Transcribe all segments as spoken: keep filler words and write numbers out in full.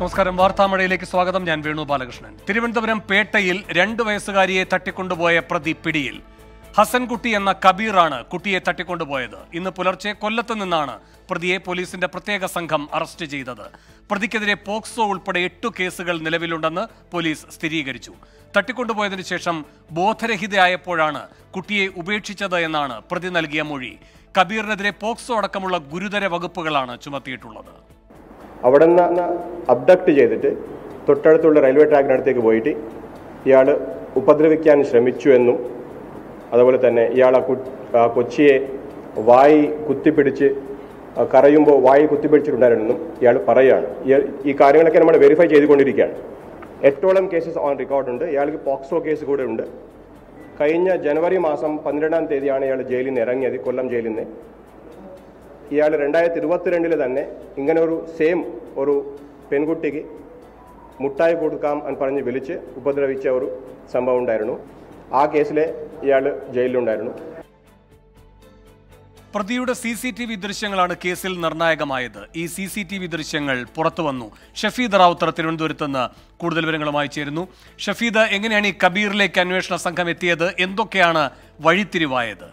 നമസ്കാരം. വാർത്താമഴയിലേക്ക് സ്വാഗതം. ഞാൻ വേണു ബാലകൃഷ്ണൻ. തിരുവനന്തപുരം പേട്ടയിൽ രണ്ടു വയസ്സുകാരിയെ തട്ടിക്കൊണ്ടുപോയ പ്രതി പിടിയിൽ. ഹസൻകുട്ടി എന്ന കബീറാണ് കുട്ടിയെ തട്ടിക്കൊണ്ടുപോയത്. ഇന്ന് പുലർച്ചെ കൊല്ലത്ത് നിന്നാണ് പ്രതിയെ പോലീസിന്റെ പ്രത്യേക സംഘം അറസ്റ്റ് ചെയ്തത്. പ്രതിക്കെതിരെ പോക്സോ ഉൾപ്പെടെ എട്ടു കേസുകൾ നിലവിലുണ്ടെന്ന് പോലീസ് സ്ഥിരീകരിച്ചു. തട്ടിക്കൊണ്ടുപോയതിനു ശേഷം ബോധരഹിതയായപ്പോഴാണ് കുട്ടിയെ ഉപേക്ഷിച്ചത് എന്നാണ് പ്രതി നൽകിയ മൊഴി. കബീറിനെതിരെ പോക്സോ അടക്കമുള്ള ഗുരുതര വകുപ്പുകളാണ് ചുമത്തിയിട്ടുള്ളത്. അവിടെ നിന്ന് അബ്ഡക്ട് ചെയ്തിട്ട് തൊട്ടടുത്തുള്ള റെയിൽവേ ട്രാക്കിനടുത്തേക്ക് പോയിട്ട് ഇയാൾ ഉപദ്രവിക്കാൻ ശ്രമിച്ചു എന്നും അതുപോലെ തന്നെ ഇയാൾ ആ കൊച്ചിയെ വായി കുത്തിപ്പിടിച്ച് കരയുമ്പോൾ വായി കുത്തിപ്പിടിച്ചിട്ടുണ്ടായിരുന്നെന്നും ഇയാൾ പറയുകയാണ്. ഈ കാര്യങ്ങളൊക്കെ നമ്മൾ വെരിഫൈ ചെയ്തുകൊണ്ടിരിക്കുകയാണ്. എട്ടോളം കേസസ് ഓൺ റെക്കോർഡുണ്ട്. ഇയാൾക്ക് പോക്സോ കേസ് കൂടെ ഉണ്ട്. കഴിഞ്ഞ ജനുവരി മാസം പന്ത്രണ്ടാം തീയതിയാണ് ഇയാൾ ജയിലിൽ നിന്ന് ഇറങ്ങിയത്, കൊല്ലം ജയിലിൽ നിന്ന്. ഇയാൾ രണ്ടായിരത്തി ഇരുപത്തിരണ്ടിൽ തന്നെ ഇങ്ങനെ ഒരു സെയിം ഒരു പെൺകുട്ടിക്ക് മുട്ടായി കൊടുക്കാം എന്ന് പറഞ്ഞ് വിളിച്ച് ഉപദ്രവിച്ച ഒരു സംഭവം ഉണ്ടായിരുന്നു. ആ കേസിലെ ഇയാൾ ജയിലിലുണ്ടായിരുന്നു. പ്രതിയുടെ സി സി ടി വി ദൃശ്യങ്ങളാണ് കേസിൽ നിർണായകമായത്. ഈ സി സി ടി വി ദൃശ്യങ്ങൾ പുറത്തു വന്നു. ഷഫീദ് റാവുത്തർ തിരുവനന്തപുരത്ത് നിന്ന് കൂടുതൽ വിവരങ്ങളുമായി ചേരുന്നു. ഷഫീദ്, എങ്ങനെയാണ് ഈ കബീറിലേക്ക് അന്വേഷണ സംഘം എത്തിയത്? എന്തൊക്കെയാണ് വഴിത്തിരിവായത്?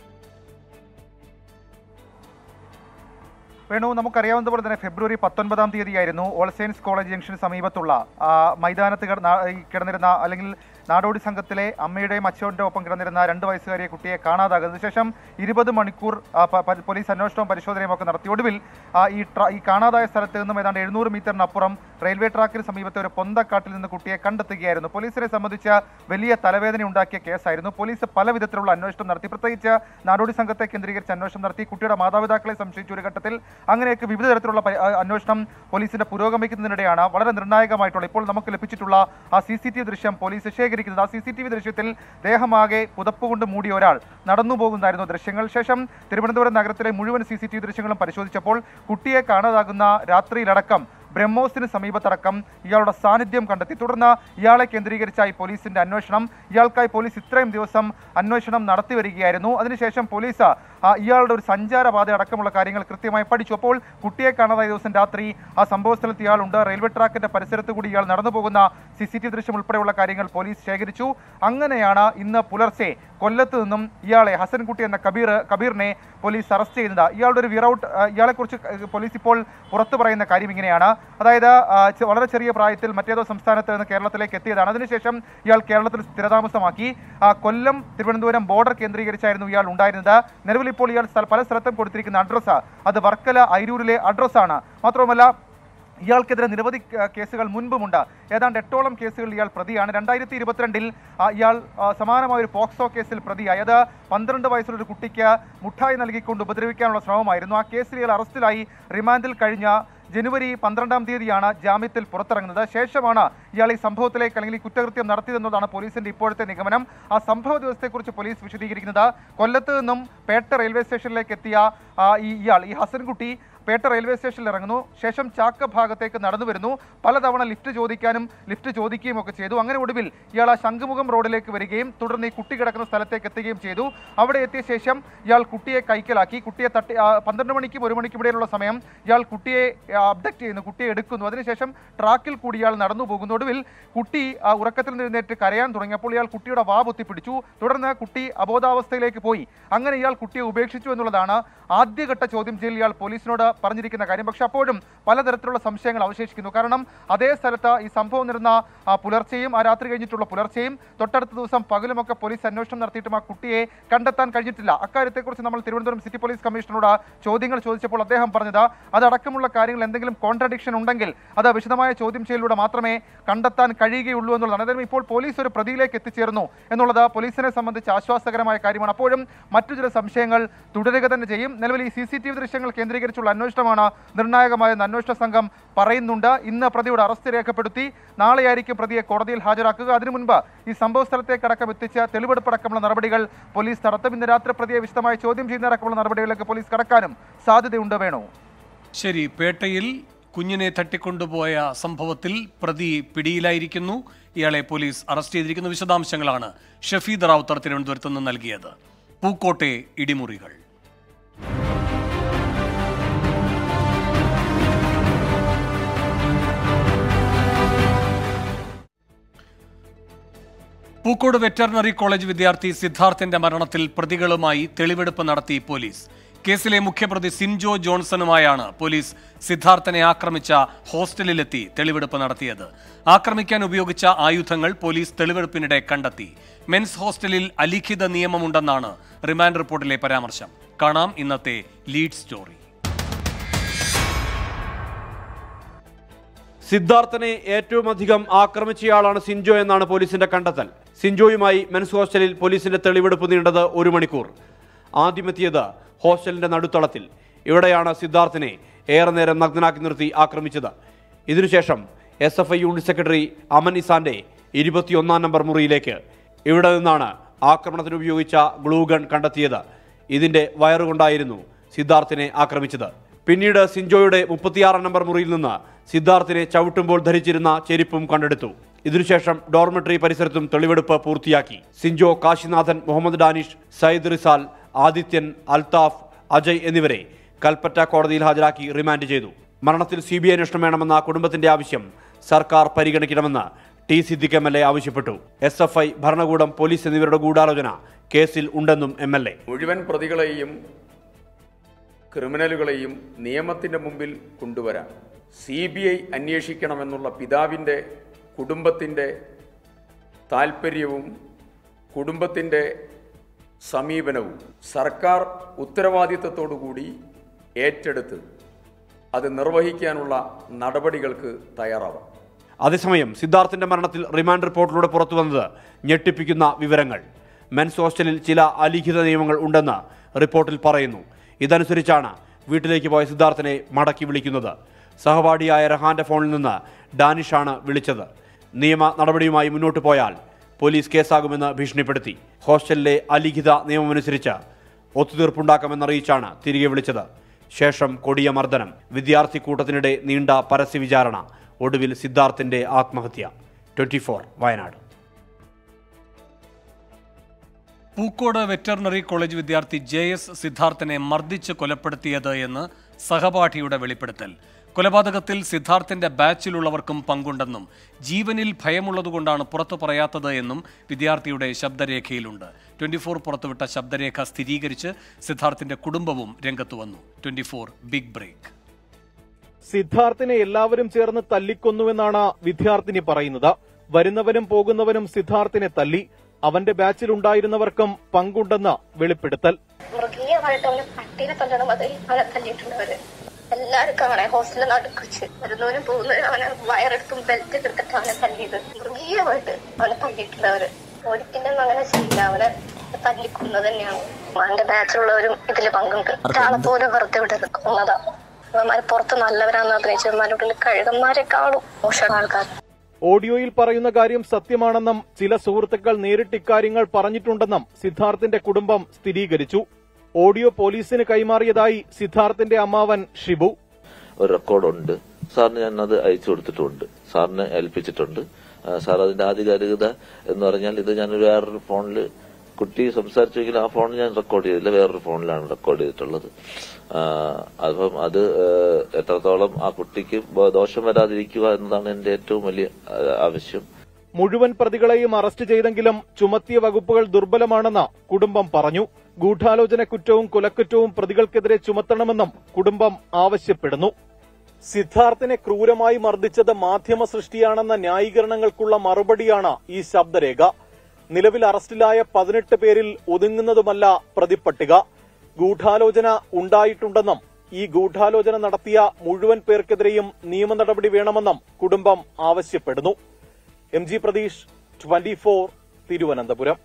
വേണു, നമുക്കറിയാവുന്നതുപോലെ തന്നെ ഫെബ്രുവരി പത്തൊൻപതാം തീയതിയായിരുന്നു ഓൾ സയൻസ് കോളേജ് ജംഗ്ഷന് സമീപത്തുള്ള മൈതാനത്ത് കിടന്നിരുന്ന അല്ലെങ്കിൽ നാടോടി സംഘത്തിലെ അമ്മയുടെയും അച്ഛൻ്റെ ഒപ്പം കിടന്നിരുന്ന രണ്ട് വയസ്സുകാരിയെ കുട്ടിയെ കാണാതാകുന്നതിന് ശേഷം ഇരുപത് മണിക്കൂർ പോലീസ് അന്വേഷണവും പരിശോധനയും ഒക്കെ നടത്തി. ഒടുവിൽ ഈ ഈ കാണാതായ സ്ഥലത്ത് നിന്നും ഏതാണ്ട് എഴുന്നൂറ് മീറ്ററിനപ്പുറം റെയിൽവേ ട്രാക്കിന് സമീപത്തെ ഒരു പൊന്തക്കാട്ടിൽ നിന്ന് കുട്ടിയെ കണ്ടെത്തുകയായിരുന്നു. പോലീസിനെ സംബന്ധിച്ച വലിയ തലവേദന ഉണ്ടാക്കിയ കേസായിരുന്നു. പോലീസ് പല വിധത്തിലുള്ള അന്വേഷണം നടത്തി. പ്രത്യേകിച്ച് നാടോടി സംഘത്തെ കേന്ദ്രീകരിച്ച് അന്വേഷണം നടത്തി. കുട്ടിയുടെ മാതാപിതാക്കളെ സംശയിച്ച ഒരു ഘട്ടത്തിൽ അങ്ങനെയൊക്കെ വിവിധ തരത്തിലുള്ള അന്വേഷണം പോലീസിന്റെ പുരോഗമിക്കുന്നതിനിടെയാണ് വളരെ നിർണായകമായിട്ടുള്ള ഇപ്പോൾ നമുക്ക് ലഭിച്ചിട്ടുള്ള ആ സി സി ടി വി ദൃശ്യം പോലീസ് ശേഖരിക്കുന്നത്. ആ സി സി ടി വി ദൃശ്യത്തിൽ ദേഹമാകെ പുതപ്പുകൊണ്ട് മൂടിയ ഒരാൾ നടന്നു പോകുന്നതായിരുന്നു ദൃശ്യങ്ങൾ. ശേഷം തിരുവനന്തപുരം നഗരത്തിലെ മുഴുവൻ സി സി ടി വി ദൃശ്യങ്ങളും പരിശോധിച്ചപ്പോൾ കുട്ടിയെ കാണാതാകുന്ന രാത്രിയിലടക്കം ബ്രഹ്മോസിന് സമീപത്തടക്കം ഇയാളുടെ സാന്നിധ്യം കണ്ടെത്തി. തുടർന്ന് ഇയാളെ കേന്ദ്രീകരിച്ചായി പോലീസിന്റെ അന്വേഷണം. ഇയാൾക്കായി പോലീസ് ഇത്രയും ദിവസം അന്വേഷണം നടത്തി വരികയായിരുന്നു. അതിനുശേഷം പോലീസ് ഇയാളുടെ ഒരു സഞ്ചാരപാത അടക്കമുള്ള കാര്യങ്ങൾ കൃത്യമായി പഠിച്ചു. അപ്പോൾ കുട്ടിയെ കാണാതായ ദിവസം രാത്രി ആ സംഭവ സ്ഥലത്ത് ഇയാളുണ്ട്. റെയിൽവേ ട്രാക്കിന്റെ പരിസരത്ത് കൂടി ഇയാൾ നടന്നു പോകുന്ന സി സി ടി വി ദൃശ്യം ഉൾപ്പെടെയുള്ള കാര്യങ്ങൾ പോലീസ് ശേഖരിച്ചു. അങ്ങനെയാണ് ഇന്ന് പുലർച്ചെ കൊല്ലത്ത് നിന്നും ഇയാളെ ഹസൻകുട്ടി എന്ന കബീർ കബീറിനെ പോലീസ് അറസ്റ്റ് ചെയ്യുന്നത്. ഇയാളുടെ ഒരു വിറൗട്ട് ഇയാളെക്കുറിച്ച് പോലീസ് ഇപ്പോൾ പുറത്തു പറയുന്ന കാര്യം ഇങ്ങനെയാണ്. അതായത് വളരെ ചെറിയ പ്രായത്തിൽ മറ്റേതോ സംസ്ഥാനത്ത് നിന്ന് കേരളത്തിലേക്ക് എത്തിയതാണ്. അതിനുശേഷം ഇയാൾ കേരളത്തിൽ സ്ഥിരതാമസമാക്കി. കൊല്ലം തിരുവനന്തപുരം ബോർഡർ കേന്ദ്രീകരിച്ചായിരുന്നു ഇയാൾ ഉണ്ടായിരുന്നത്. നിലവിൽ ഇപ്പോൾ ഇയാൾ പല സ്ഥലത്തും കൊടുത്തിരിക്കുന്ന അഡ്രസ്സ് അത് വർക്കല ഐരൂരിലെ അഡ്രസ്സാണ്. മാത്രവുമല്ല ഇയാൾക്കെതിരെ നിരവധി കേസുകൾ മുൻപുമുണ്ട്. ഏതാണ്ട് എട്ടോളം കേസുകളിൽ ഇയാൾ പ്രതിയാണ്. രണ്ടായിരത്തി ഇരുപത്തിരണ്ടിൽ ഇയാൾ സമാനമായ ഒരു പോക്സോ കേസിൽ പ്രതിയായി. അത് പന്ത്രണ്ട് വയസ്സുള്ള ഒരു കുട്ടിക്ക് മുട്ടായി നൽകിക്കൊണ്ട് ഉപദ്രവിക്കാനുള്ള ശ്രമമായിരുന്നു. ആ കേസിൽ ഇയാൾ അറസ്റ്റിലായി റിമാൻഡിൽ കഴിഞ്ഞ ജനുവരി പന്ത്രണ്ടാം തീയതിയാണ് ജാമ്യത്തിൽ പുറത്തിറങ്ങുന്നത്. ശേഷമാണ് ഇയാൾ ഈ സംഭവത്തിലേക്ക് അല്ലെങ്കിൽ ഈ കുറ്റകൃത്യം നടത്തിയതെന്നതാണ് പോലീസിന്റെ ഇപ്പോഴത്തെ നിഗമനം. ആ സംഭവ ദിവസത്തെക്കുറിച്ച് പോലീസ് വിശദീകരിക്കുന്നത് കൊല്ലത്ത് നിന്നും പേട്ട റെയിൽവേ സ്റ്റേഷനിലേക്ക് എത്തിയ ഈ ഇയാൾ ഈ ഹസൻകുട്ടി പേട്ട റെയിൽവേ സ്റ്റേഷനിൽ ഇറങ്ങുന്നു. ശേഷം ചാക്ക ഭാഗത്തേക്ക് നടന്നു വരുന്നു. പലതവണ ലിഫ്റ്റ് ചോദിക്കാനും ലിഫ്റ്റ് ചോദിക്കുകയും ഒക്കെ ചെയ്തു. അങ്ങനെ ഒടുവിൽ ഇയാൾ ആ ശംഖുമുഖം റോഡിലേക്ക് വരികയും തുടർന്ന് ഈ കുട്ടി കിടക്കുന്ന സ്ഥലത്തേക്ക് എത്തുകയും ചെയ്തു. അവിടെ എത്തിയ ശേഷം ഇയാൾ കുട്ടിയെ കൈക്കലാക്കി. കുട്ടിയെ തട്ടി പന്ത്രണ്ട് മണിക്കും ഒരു മണിക്കും ഇടയിലുള്ള സമയം ഇയാൾ കുട്ടിയെ അബ്ഡക്ട് ചെയ്യുന്നു, കുട്ടിയെ എടുക്കുന്നു. അതിനുശേഷം ട്രാക്കിൽ കൂടി ഇയാൾ നടന്നു പോകുന്നു. ഒടുവിൽ കുട്ടി ഉറക്കത്തിൽ നിന്നെഴുന്നേറ്റ് കരയാൻ തുടങ്ങിയപ്പോൾ ഇയാൾ കുട്ടിയുടെ വാ പൊത്തിപ്പിടിച്ചു. തുടർന്ന് കുട്ടി അബോധാവസ്ഥയിലേക്ക് പോയി. അങ്ങനെ ഇയാൾ കുട്ടിയെ ഉപേക്ഷിച്ചു എന്നുള്ളതാണ് ആദ്യഘട്ട ചോദ്യം ചെയ്യൽ ഇയാൾ പോലീസിനോട് പറഞ്ഞിരിക്കുന്ന കാര്യം. പക്ഷെ അപ്പോഴും പലതരത്തിലുള്ള സംശയങ്ങൾ അവശേഷിക്കുന്നു. കാരണം അതേ സ്ഥലത്ത് ഈ സംഭവം നടന്ന പുലർച്ചെയും ആ രാത്രി കഴിഞ്ഞിട്ടുള്ള പുലർച്ചെയും തൊട്ടടുത്ത ദിവസം പകലുമൊക്കെ പോലീസ് അന്വേഷണം നടത്തിയിട്ടും ആ കുട്ടിയെ കണ്ടെത്താൻ കഴിഞ്ഞിട്ടില്ല. അക്കാര്യത്തെക്കുറിച്ച് നമ്മൾ തിരുവനന്തപുരം സിറ്റി പോലീസ് കമ്മീഷണറോട് ചോദ്യങ്ങൾ ചോദിച്ചപ്പോൾ അദ്ദേഹം പറഞ്ഞത് അതടക്കമുള്ള കാര്യങ്ങൾ എന്തെങ്കിലും കോൺട്രഡിക്ഷൻ ഉണ്ടെങ്കിൽ അത് വിശദമായ ചോദ്യം ചെയ്യലിലൂടെ മാത്രമേ കണ്ടെത്താൻ കഴിയുകയുള്ളൂ എന്നുള്ളതാണ്. അതായത് ഇപ്പോൾ പോലീസ് ഒരു പ്രതിയിലേക്ക് എത്തിച്ചേർന്നു എന്നുള്ളത് പോലീസിനെ സംബന്ധിച്ച് ആശ്വാസകരമായ കാര്യമാണ്. അപ്പോഴും മറ്റു ചില സംശയങ്ങൾ തുടരുക തന്നെ ചെയ്യും. നിലവിൽ ഈ സി സി ടി വി ദൃശ്യങ്ങൾ കേന്ദ്രീകരിച്ചുള്ള അന്വേഷണമാണ് നിർണായകമായെന്ന് അന്വേഷണ സംഘം പറയുന്നുണ്ട്. ഇന്ന് പ്രതിയുടെ അറസ്റ്റ് രേഖപ്പെടുത്തി നാളെയായിരിക്കും പ്രതിയെ കോടതിയിൽ ഹാജരാക്കുക. അതിനു മുൻപ് ഈ സംഭവ സ്ഥലത്തേക്കടക്കം എത്തിച്ച് തെളിവെടുപ്പടക്കമുള്ള നടപടികൾ പോലീസ് നടത്തും. ഇന്ന് രാത്രി പ്രതിയെ വിശദമായി ചോദ്യം ചെയ്യുന്നതടക്കമുള്ള നടപടികളിലേക്ക് പോലീസ് കടക്കാനും സാധ്യതയുണ്ട്. വേണു, ശരി. പേട്ടയിൽ കുഞ്ഞിനെ തട്ടിക്കൊണ്ടുപോയ സംഭവത്തിൽ പ്രതി പിടിയിലായിരിക്കുന്നു. ഇയാളെ പോലീസ് അറസ്റ്റ് ചെയ്തിരിക്കുന്ന വിശദാംശങ്ങളാണ് ഷഫീദ് റാവുത്തർ തിരുവനന്തപുരത്ത് നിന്ന് നൽകിയത്. പൂക്കോട്ടെ ഇടിമുറികൾ. പൂക്കോട് വെറ്ററിനറി കോളേജ് വിദ്യാർത്ഥി സിദ്ധാർത്ഥിന്റെ മരണത്തിൽ പ്രതികളുമായി തെളിവെടുപ്പ് നടത്തി പോലീസ്. കേസിലെ മുഖ്യപ്രതി സിൻജോ ജോൺസണുമായാണ് പോലീസ് സിദ്ധാർത്ഥനെ ആക്രമിച്ച ഹോസ്റ്റലിലെത്തി തെളിവെടുപ്പ് നടത്തിയത്. ആക്രമിക്കാൻ ഉപയോഗിച്ച ആയുധങ്ങൾ പോലീസ് തെളിവെടുപ്പിനിടെ കണ്ടെത്തി. മെൻസ് ഹോസ്റ്റലിൽ അലിഖിത നിയമമുണ്ടെന്നാണ് റിമാൻഡ് റിപ്പോർട്ടിലെ പരാമർശം. കാണാം ഇന്നത്തെ ലീഡ് സ്റ്റോറി. സിദ്ധാർത്ഥനെ ഏറ്റവും അധികം ആക്രമിച്ചയാളാണ് സിൻജോ എന്നാണ് പോലീസിന്റെ കണ്ടെത്തൽ. സിൻജോയുമായി മെൻസ് ഹോസ്റ്റലിൽ പോലീസിന്റെ തെളിവെടുപ്പ് നീണ്ടത് ഒരു മണിക്കൂർ. ആദ്യമെത്തിയത് ഹോസ്റ്റലിന്റെ നടുത്തളത്തിൽ. ഇവിടെയാണ് സിദ്ധാർത്ഥിനെ ഏറെ നേരം നഗ്നനാക്കി നിർത്തി ആക്രമിച്ചത്. ഇതിനുശേഷം S F I unit secretary Aman ഇസാന്റെ ഇരുപത്തിയൊന്നാം നമ്പർ മുറിയിലേക്ക്. ഇവിടെ നിന്നാണ് ആക്രമണത്തിന് ഉപയോഗിച്ച ഗ്ലൂഗൺ കണ്ടെത്തിയത്. ഇതിന്റെ വയറുകൊണ്ടായിരുന്നു സിദ്ധാർത്ഥിനെ ആക്രമിച്ചത്. പിന്നീട് സിൻജോയുടെ മുപ്പത്തിയാറാം നമ്പർ മുറിയിൽ നിന്ന് സിദ്ധാർത്ഥിനെ ചവിട്ടുമ്പോൾ ധരിച്ചിരുന്ന ചെരുപ്പും കണ്ടെടുത്തു. ഇതിനുശേഷം ഡോർമെട്രി പരിസരത്തും തെളിവെടുപ്പ് പൂർത്തിയാക്കി. സിൻജോ, കാശിനാഥൻ, മുഹമ്മദ് ഡാനിഷ്, സയ്യിദ് റിസാൽ, ആദിത്യൻ, അൽതാഫ്, അജയ് എന്നിവരെ കൽപ്പറ്റ കോടതിയിൽ ഹാജരാക്കി റിമാൻഡ് ചെയ്തു. മരണത്തിൽ സി ബി ഐ അന്വേഷണം വേണമെന്ന കുടുംബത്തിന്റെ ആവശ്യം സർക്കാർ പരിഗണിക്കണമെന്ന് T Siddique M L A ആവശ്യപ്പെട്ടു. എസ് എഫ് ഐ, ഭരണകൂടം, പോലീസ് എന്നിവരുടെ ഗൂഢാലോചന കേസിൽ ഉണ്ടെന്നും എം എൽ എ. മുഴുവൻ പ്രതികളെയും ക്രിമിനലുകളെയും നിയമത്തിൻ്റെ മുമ്പിൽ കൊണ്ടുവരാൻ സി ബി ഐ അന്വേഷിക്കണമെന്നുള്ള പിതാവിൻ്റെ കുടുംബത്തിൻ്റെ താൽപ്പര്യവും കുടുംബത്തിൻ്റെ സമീപനവും സർക്കാർ ഉത്തരവാദിത്തത്തോടുകൂടി ഏറ്റെടുത്ത് അത് നിർവഹിക്കാനുള്ള നടപടികൾക്ക് തയ്യാറാവാം. അതേസമയം സിദ്ധാർത്ഥിന്റെ മരണത്തിൽ റിമാൻഡ് റിപ്പോർട്ടിലൂടെ പുറത്തുവന്നത് ഞെട്ടിപ്പിക്കുന്ന വിവരങ്ങൾ. മെൻസ് ഹോസ്റ്റലിൽ ചില അലിഖിത നിയമങ്ങൾ ഉണ്ടെന്ന് റിപ്പോർട്ടിൽ പറയുന്നു. ഇതനുസരിച്ചാണ് വീട്ടിലേക്ക് പോയ സിദ്ധാർത്ഥിനെ മടക്കി വിളിക്കുന്നത്. സഹപാഠിയായ റഹാന്റെ ഫോണിൽ നിന്ന് ഡാനിഷാണ് വിളിച്ചത്. നിയമ നടപടിയുമായി മുന്നോട്ട് പോയാൽ പോലീസ് കേസാകുമെന്ന് ഭീഷണിപ്പെടുത്തി. ഹോസ്റ്റലിലെ അലിഖിത നിയമമനുസരിച്ച് ഒത്തുതീർപ്പുണ്ടാക്കാമെന്നറിയിച്ചാണ് തിരികെ വിളിച്ചത്. ശേഷം കൊടിയ മർദ്ദനം, വിദ്യാർത്ഥി കൂട്ടത്തിനിടെ നീണ്ട പരസ്യ വിചാരണ, ഒടുവിൽ സിദ്ധാർത്ഥിന്റെ ആത്മഹത്യ. Twenty four Wayanad. Pookode veterinary college വിദ്യാർത്ഥി ജെ എസ് സിദ്ധാർത്ഥിനെ മർദ്ദിച്ച് കൊലപ്പെടുത്തിയത് എന്ന് സഹപാഠിയുടെ വെളിപ്പെടുത്തൽ. കൊലപാതകത്തിൽ സിദ്ധാർത്ഥിന്റെ ബാച്ചിലുള്ളവർക്കും പങ്കുണ്ടെന്നും ജീവനിൽ ഭയമുള്ളതുകൊണ്ടാണ് പുറത്തു പറയാത്തത് എന്നും വിദ്യാർത്ഥിയുടെ ശബ്ദരേഖയിലുണ്ട്. ട്വന്റി ഫോർ പുറത്തുവിട്ട ശബ്ദരേഖ സ്ഥിരീകരിച്ച് സിദ്ധാർത്ഥിന്റെ കുടുംബവും രംഗത്തു വന്നു. Twenty four big break. സിദ്ധാർത്ഥിനെ എല്ലാവരും ചേർന്ന് തല്ലിക്കൊന്നുവെന്നാണ് വിദ്യാർത്ഥിനി പറയുന്നത്. വരുന്നവനും പോകുന്നവനും സിദ്ധാർത്ഥിനെ തല്ലി. അവന്റെ ബാച്ചിലുണ്ടായിരുന്നവർക്കും പങ്കുണ്ടെന്ന് വെളിപ്പെടുത്തൽ. മൃഗീയമായിട്ട് അവനെ പട്ടീനെ തല്ലണ മതി അവനെ തല്ലിയിട്ടുള്ളവര് എല്ലാരും കാണാൻ ഹോസ്റ്റലിൽ നടുക്കുവെച്ച് വരുന്നവനും പോകുന്നവരും അവനെ വയറെടുത്തും ബെൽറ്റ് എടുത്തിട്ട് അവനെ തല്ലിയത്. മൃഗീയമായിട്ട് അവനെ തല്ലിയിട്ടുള്ളവര് ഒരിക്കലും അങ്ങനെ ചെയ്യില്ല. അവനെ തല്ലിക്കുന്നത് തന്നെയാണ്. അവന്റെ ബാച്ചിലുള്ളവരും ഇതില് പങ്കുണ്ട്. ഒരാളെ പോലും വെറുതെ വിടരുത്, കൊന്നതാ. അവന്മാര് പുറത്ത് നല്ലവരാന്ന് അഭിനയിച്ചവന്മാരുടെ കഴുകന്മാരെ കാണും മോശം ആൾക്കാർ. ഓഡിയോയിൽ പറയുന്ന കാര്യം സത്യമാണെന്നും ചില സുഹൃത്തുക്കൾ നേരിട്ട് ഇക്കാര്യങ്ങൾ പറഞ്ഞിട്ടുണ്ടെന്നും സിദ്ധാർത്ഥിന്റെ കുടുംബം സ്ഥിരീകരിച്ചു. ഓഡിയോ പോലീസിന് കൈമാറിയതായി സിദ്ധാർത്ഥിന്റെ അമ്മാവൻ ഷിബു. ഒരു റെക്കോർഡുണ്ട് സാറിന്, ഞാൻ അത് അയച്ചു കൊടുത്തിട്ടുണ്ട്, സാറിന് ഏൽപ്പിച്ചിട്ടുണ്ട്. സാർ അതിന്റെ ആധികാരികത എന്ന് പറഞ്ഞാൽ ഇത് ഞാൻ വേറൊരു ഫോണിൽ കുട്ടി സംസാരിച്ചെങ്കിൽ ആ ഫോൺ ഞാൻ റെക്കോർഡ് ചെയ്തില്ല, വേറൊരു ഫോണിലാണ് റെക്കോർഡ് ചെയ്തിട്ടുള്ളത്. അപ്പം അത് എത്രത്തോളം ആ കുട്ടിക്ക് ദോഷം വരാതിരിക്കുക എന്നതാണ് എന്റെ ഏറ്റവും വലിയ ആവശ്യം. മുഴുവൻ പ്രതികളെയും അറസ്റ്റ് ചെയ്തെങ്കിലും ചുമത്തിയ വകുപ്പുകൾ ദുർബലമാണെന്ന് കുടുംബം പറഞ്ഞു. ഗൂഢാലോചന കുറ്റവും കൊലക്കുറ്റവും പ്രതികൾക്കെതിരെ ചുമത്തണമെന്നും കുടുംബം ആവശ്യപ്പെടുന്നു. സിദ്ധാർത്ഥിനെ ക്രൂരമായി മർദ്ദിച്ചത് മാധ്യമ സൃഷ്ടിയാണെന്ന ന്യായീകരണങ്ങൾക്കുള്ള മറുപടിയാണ് ഈ ശബ്ദരേഖ. നിലവിൽ അറസ്റ്റിലായ പതിനെട്ട് പേരിൽ ഒതുങ്ങുന്നതുമല്ല പ്രതിപ്പട്ടിക. ഗൂഢാലോചന ഉണ്ടായിട്ടുണ്ടെന്നും ഈ ഗൂഢാലോചന നടത്തിയ മുഴുവൻ പേർക്കെതിരെയും നിയമ നടപടി വേണമെന്നും കുടുംബം ആവശ്യപ്പെടുന്നു. M G Pratheesh, twenty four, Thiruvananthapuram.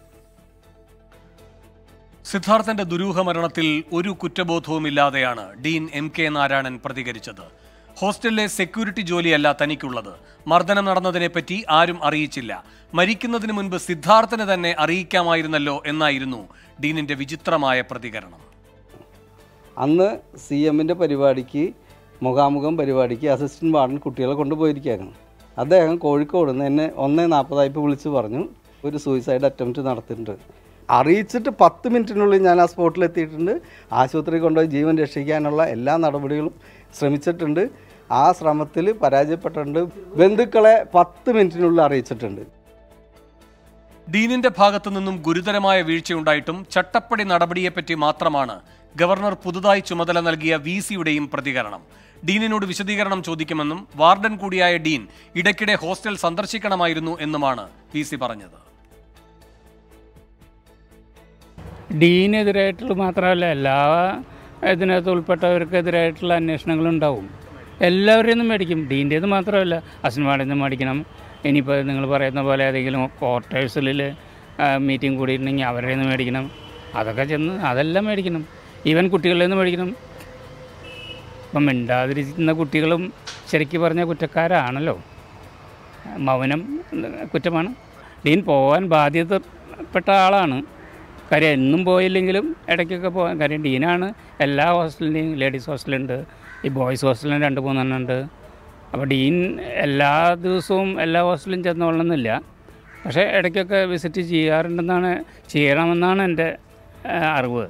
സിദ്ധാർത്ഥന്റെ ദുരൂഹ മരണത്തിൽ ഒരു കുറ്റബോധവുമില്ലാതെയാണ് ഡീൻ എം കെ നാരായണൻ പ്രതികരിച്ചത്. ഹോസ്റ്റലിലെ സെക്യൂരിറ്റി ജോലിയല്ല തനിക്കുള്ളത്. മർദ്ദനം നടന്നതിനെപ്പറ്റി ആരും അറിയിച്ചില്ല. മരിക്കുന്നതിന് മുൻപ് സിദ്ധാർത്ഥന് തന്നെ അറിയിക്കാമായിരുന്നല്ലോ എന്നായിരുന്നു ഡീനിന്റെ വിചിത്രമായ പ്രതികരണം. അന്ന് സി എമ്മിൻ്റെ പരിപാടിക്ക് മുഖാമുഖം പരിപാടിക്ക് അസിസ്റ്റന്റ് വാർഡൻ കുട്ടികളെ കൊണ്ടുപോയിരിക്കുകയായിരുന്നു. അദ്ദേഹം കോഴിക്കോട് നിന്ന് എന്നെ ഒന്നേ നാൽപ്പതായിപ്പോൾ വിളിച്ച് പറഞ്ഞു ഒരു സൂയിസൈഡ് അറ്റംപ്റ്റ് നടത്തിയിട്ടുണ്ട്. അറിയിച്ചിട്ട് പത്ത് മിനിറ്റിനുള്ളിൽ ഞാൻ ആ സ്പോട്ടിലെത്തിയിട്ടുണ്ട്. ആശുപത്രി കൊണ്ടുപോയി ജീവൻ രക്ഷിക്കാനുള്ള എല്ലാ നടപടികളും ശ്രമിച്ചിട്ടുണ്ട്. ആ ശ്രമത്തിൽ പരാജയപ്പെട്ടിട്ടുണ്ട്. ബന്ധുക്കളെ പത്ത് മിനിറ്റിനുള്ളിൽ അറിയിച്ചിട്ടുണ്ട്. ഡീനിന്റെ ഭാഗത്തു നിന്നും ഗുരുതരമായ വീഴ്ചയുണ്ടായിട്ടും ചട്ടപ്പടി നടപടിയെപ്പറ്റി മാത്രമാണ് ഗവർണർ പുതുതായി ചുമതല നൽകിയ വി സിയുടെയും പ്രതികരണം. ഡീനിനോട് വിശദീകരണം ചോദിക്കുമെന്നും വാർഡൻ കൂടിയായ ഡീൻ ഇടയ്ക്കിടെ ഹോസ്റ്റൽ സന്ദർശിക്കണമായിരുന്നു എന്നുമാണ് വി സി പറഞ്ഞത്. ഡീനെതിരായിട്ടുള്ള മാത്രമല്ല എല്ലാ ഇതിനകത്ത് ഉൾപ്പെട്ടവർക്കെതിരായിട്ടുള്ള അന്വേഷണങ്ങളുണ്ടാവും. എല്ലാവരെയും മേടിക്കും. ഡീൻ്റേത് മാത്രമല്ല, അസ്നവാടിൽ നിന്ന് മേടിക്കണം. ഇനിയിപ്പോൾ നിങ്ങൾ പറയുന്ന പോലെ ഏതെങ്കിലും ക്വാർട്ടേഴ്സിൽ മീറ്റിംഗ് കൂടിയിട്ടുണ്ടെങ്കിൽ അവരുടെ നിന്ന് മേടിക്കണം. അതൊക്കെ ചെന്ന് അതെല്ലാം മേടിക്കണം. ഈവൻ കുട്ടികളിൽ നിന്ന് മേടിക്കണം. ഇപ്പം മിണ്ടാതിരിക്കുന്ന കുട്ടികളും ശരിക്കും പറഞ്ഞ കുറ്റക്കാരാണല്ലോ. മൗനം കുറ്റമാണ്. ഡീൻ പോകാൻ ബാധ്യതപ്പെട്ട ആളാണ്. കാര്യം എന്നും പോയില്ലെങ്കിലും ഇടയ്ക്കൊക്കെ പോകാൻ. കാര്യം ഡീനാണ് എല്ലാ ഹോസ്റ്റലിൻ്റെയും. ലേഡീസ് ഹോസ്റ്റലുണ്ട്, ഈ ബോയ്സ് ഹോസ്റ്റലിന് രണ്ട് മൂന്നെണ്ണം ഉണ്ട്. അപ്പോൾ ഡീൻ എല്ലാ ദിവസവും എല്ലാ ഹോസ്റ്റലും ചെന്നോളണമെന്നില്ല. പക്ഷേ ഇടയ്ക്കൊക്കെ വിസിറ്റ് ചെയ്യാറുണ്ടെന്നാണ് ചെയ്യണമെന്നാണ് എൻ്റെ അറിവ്.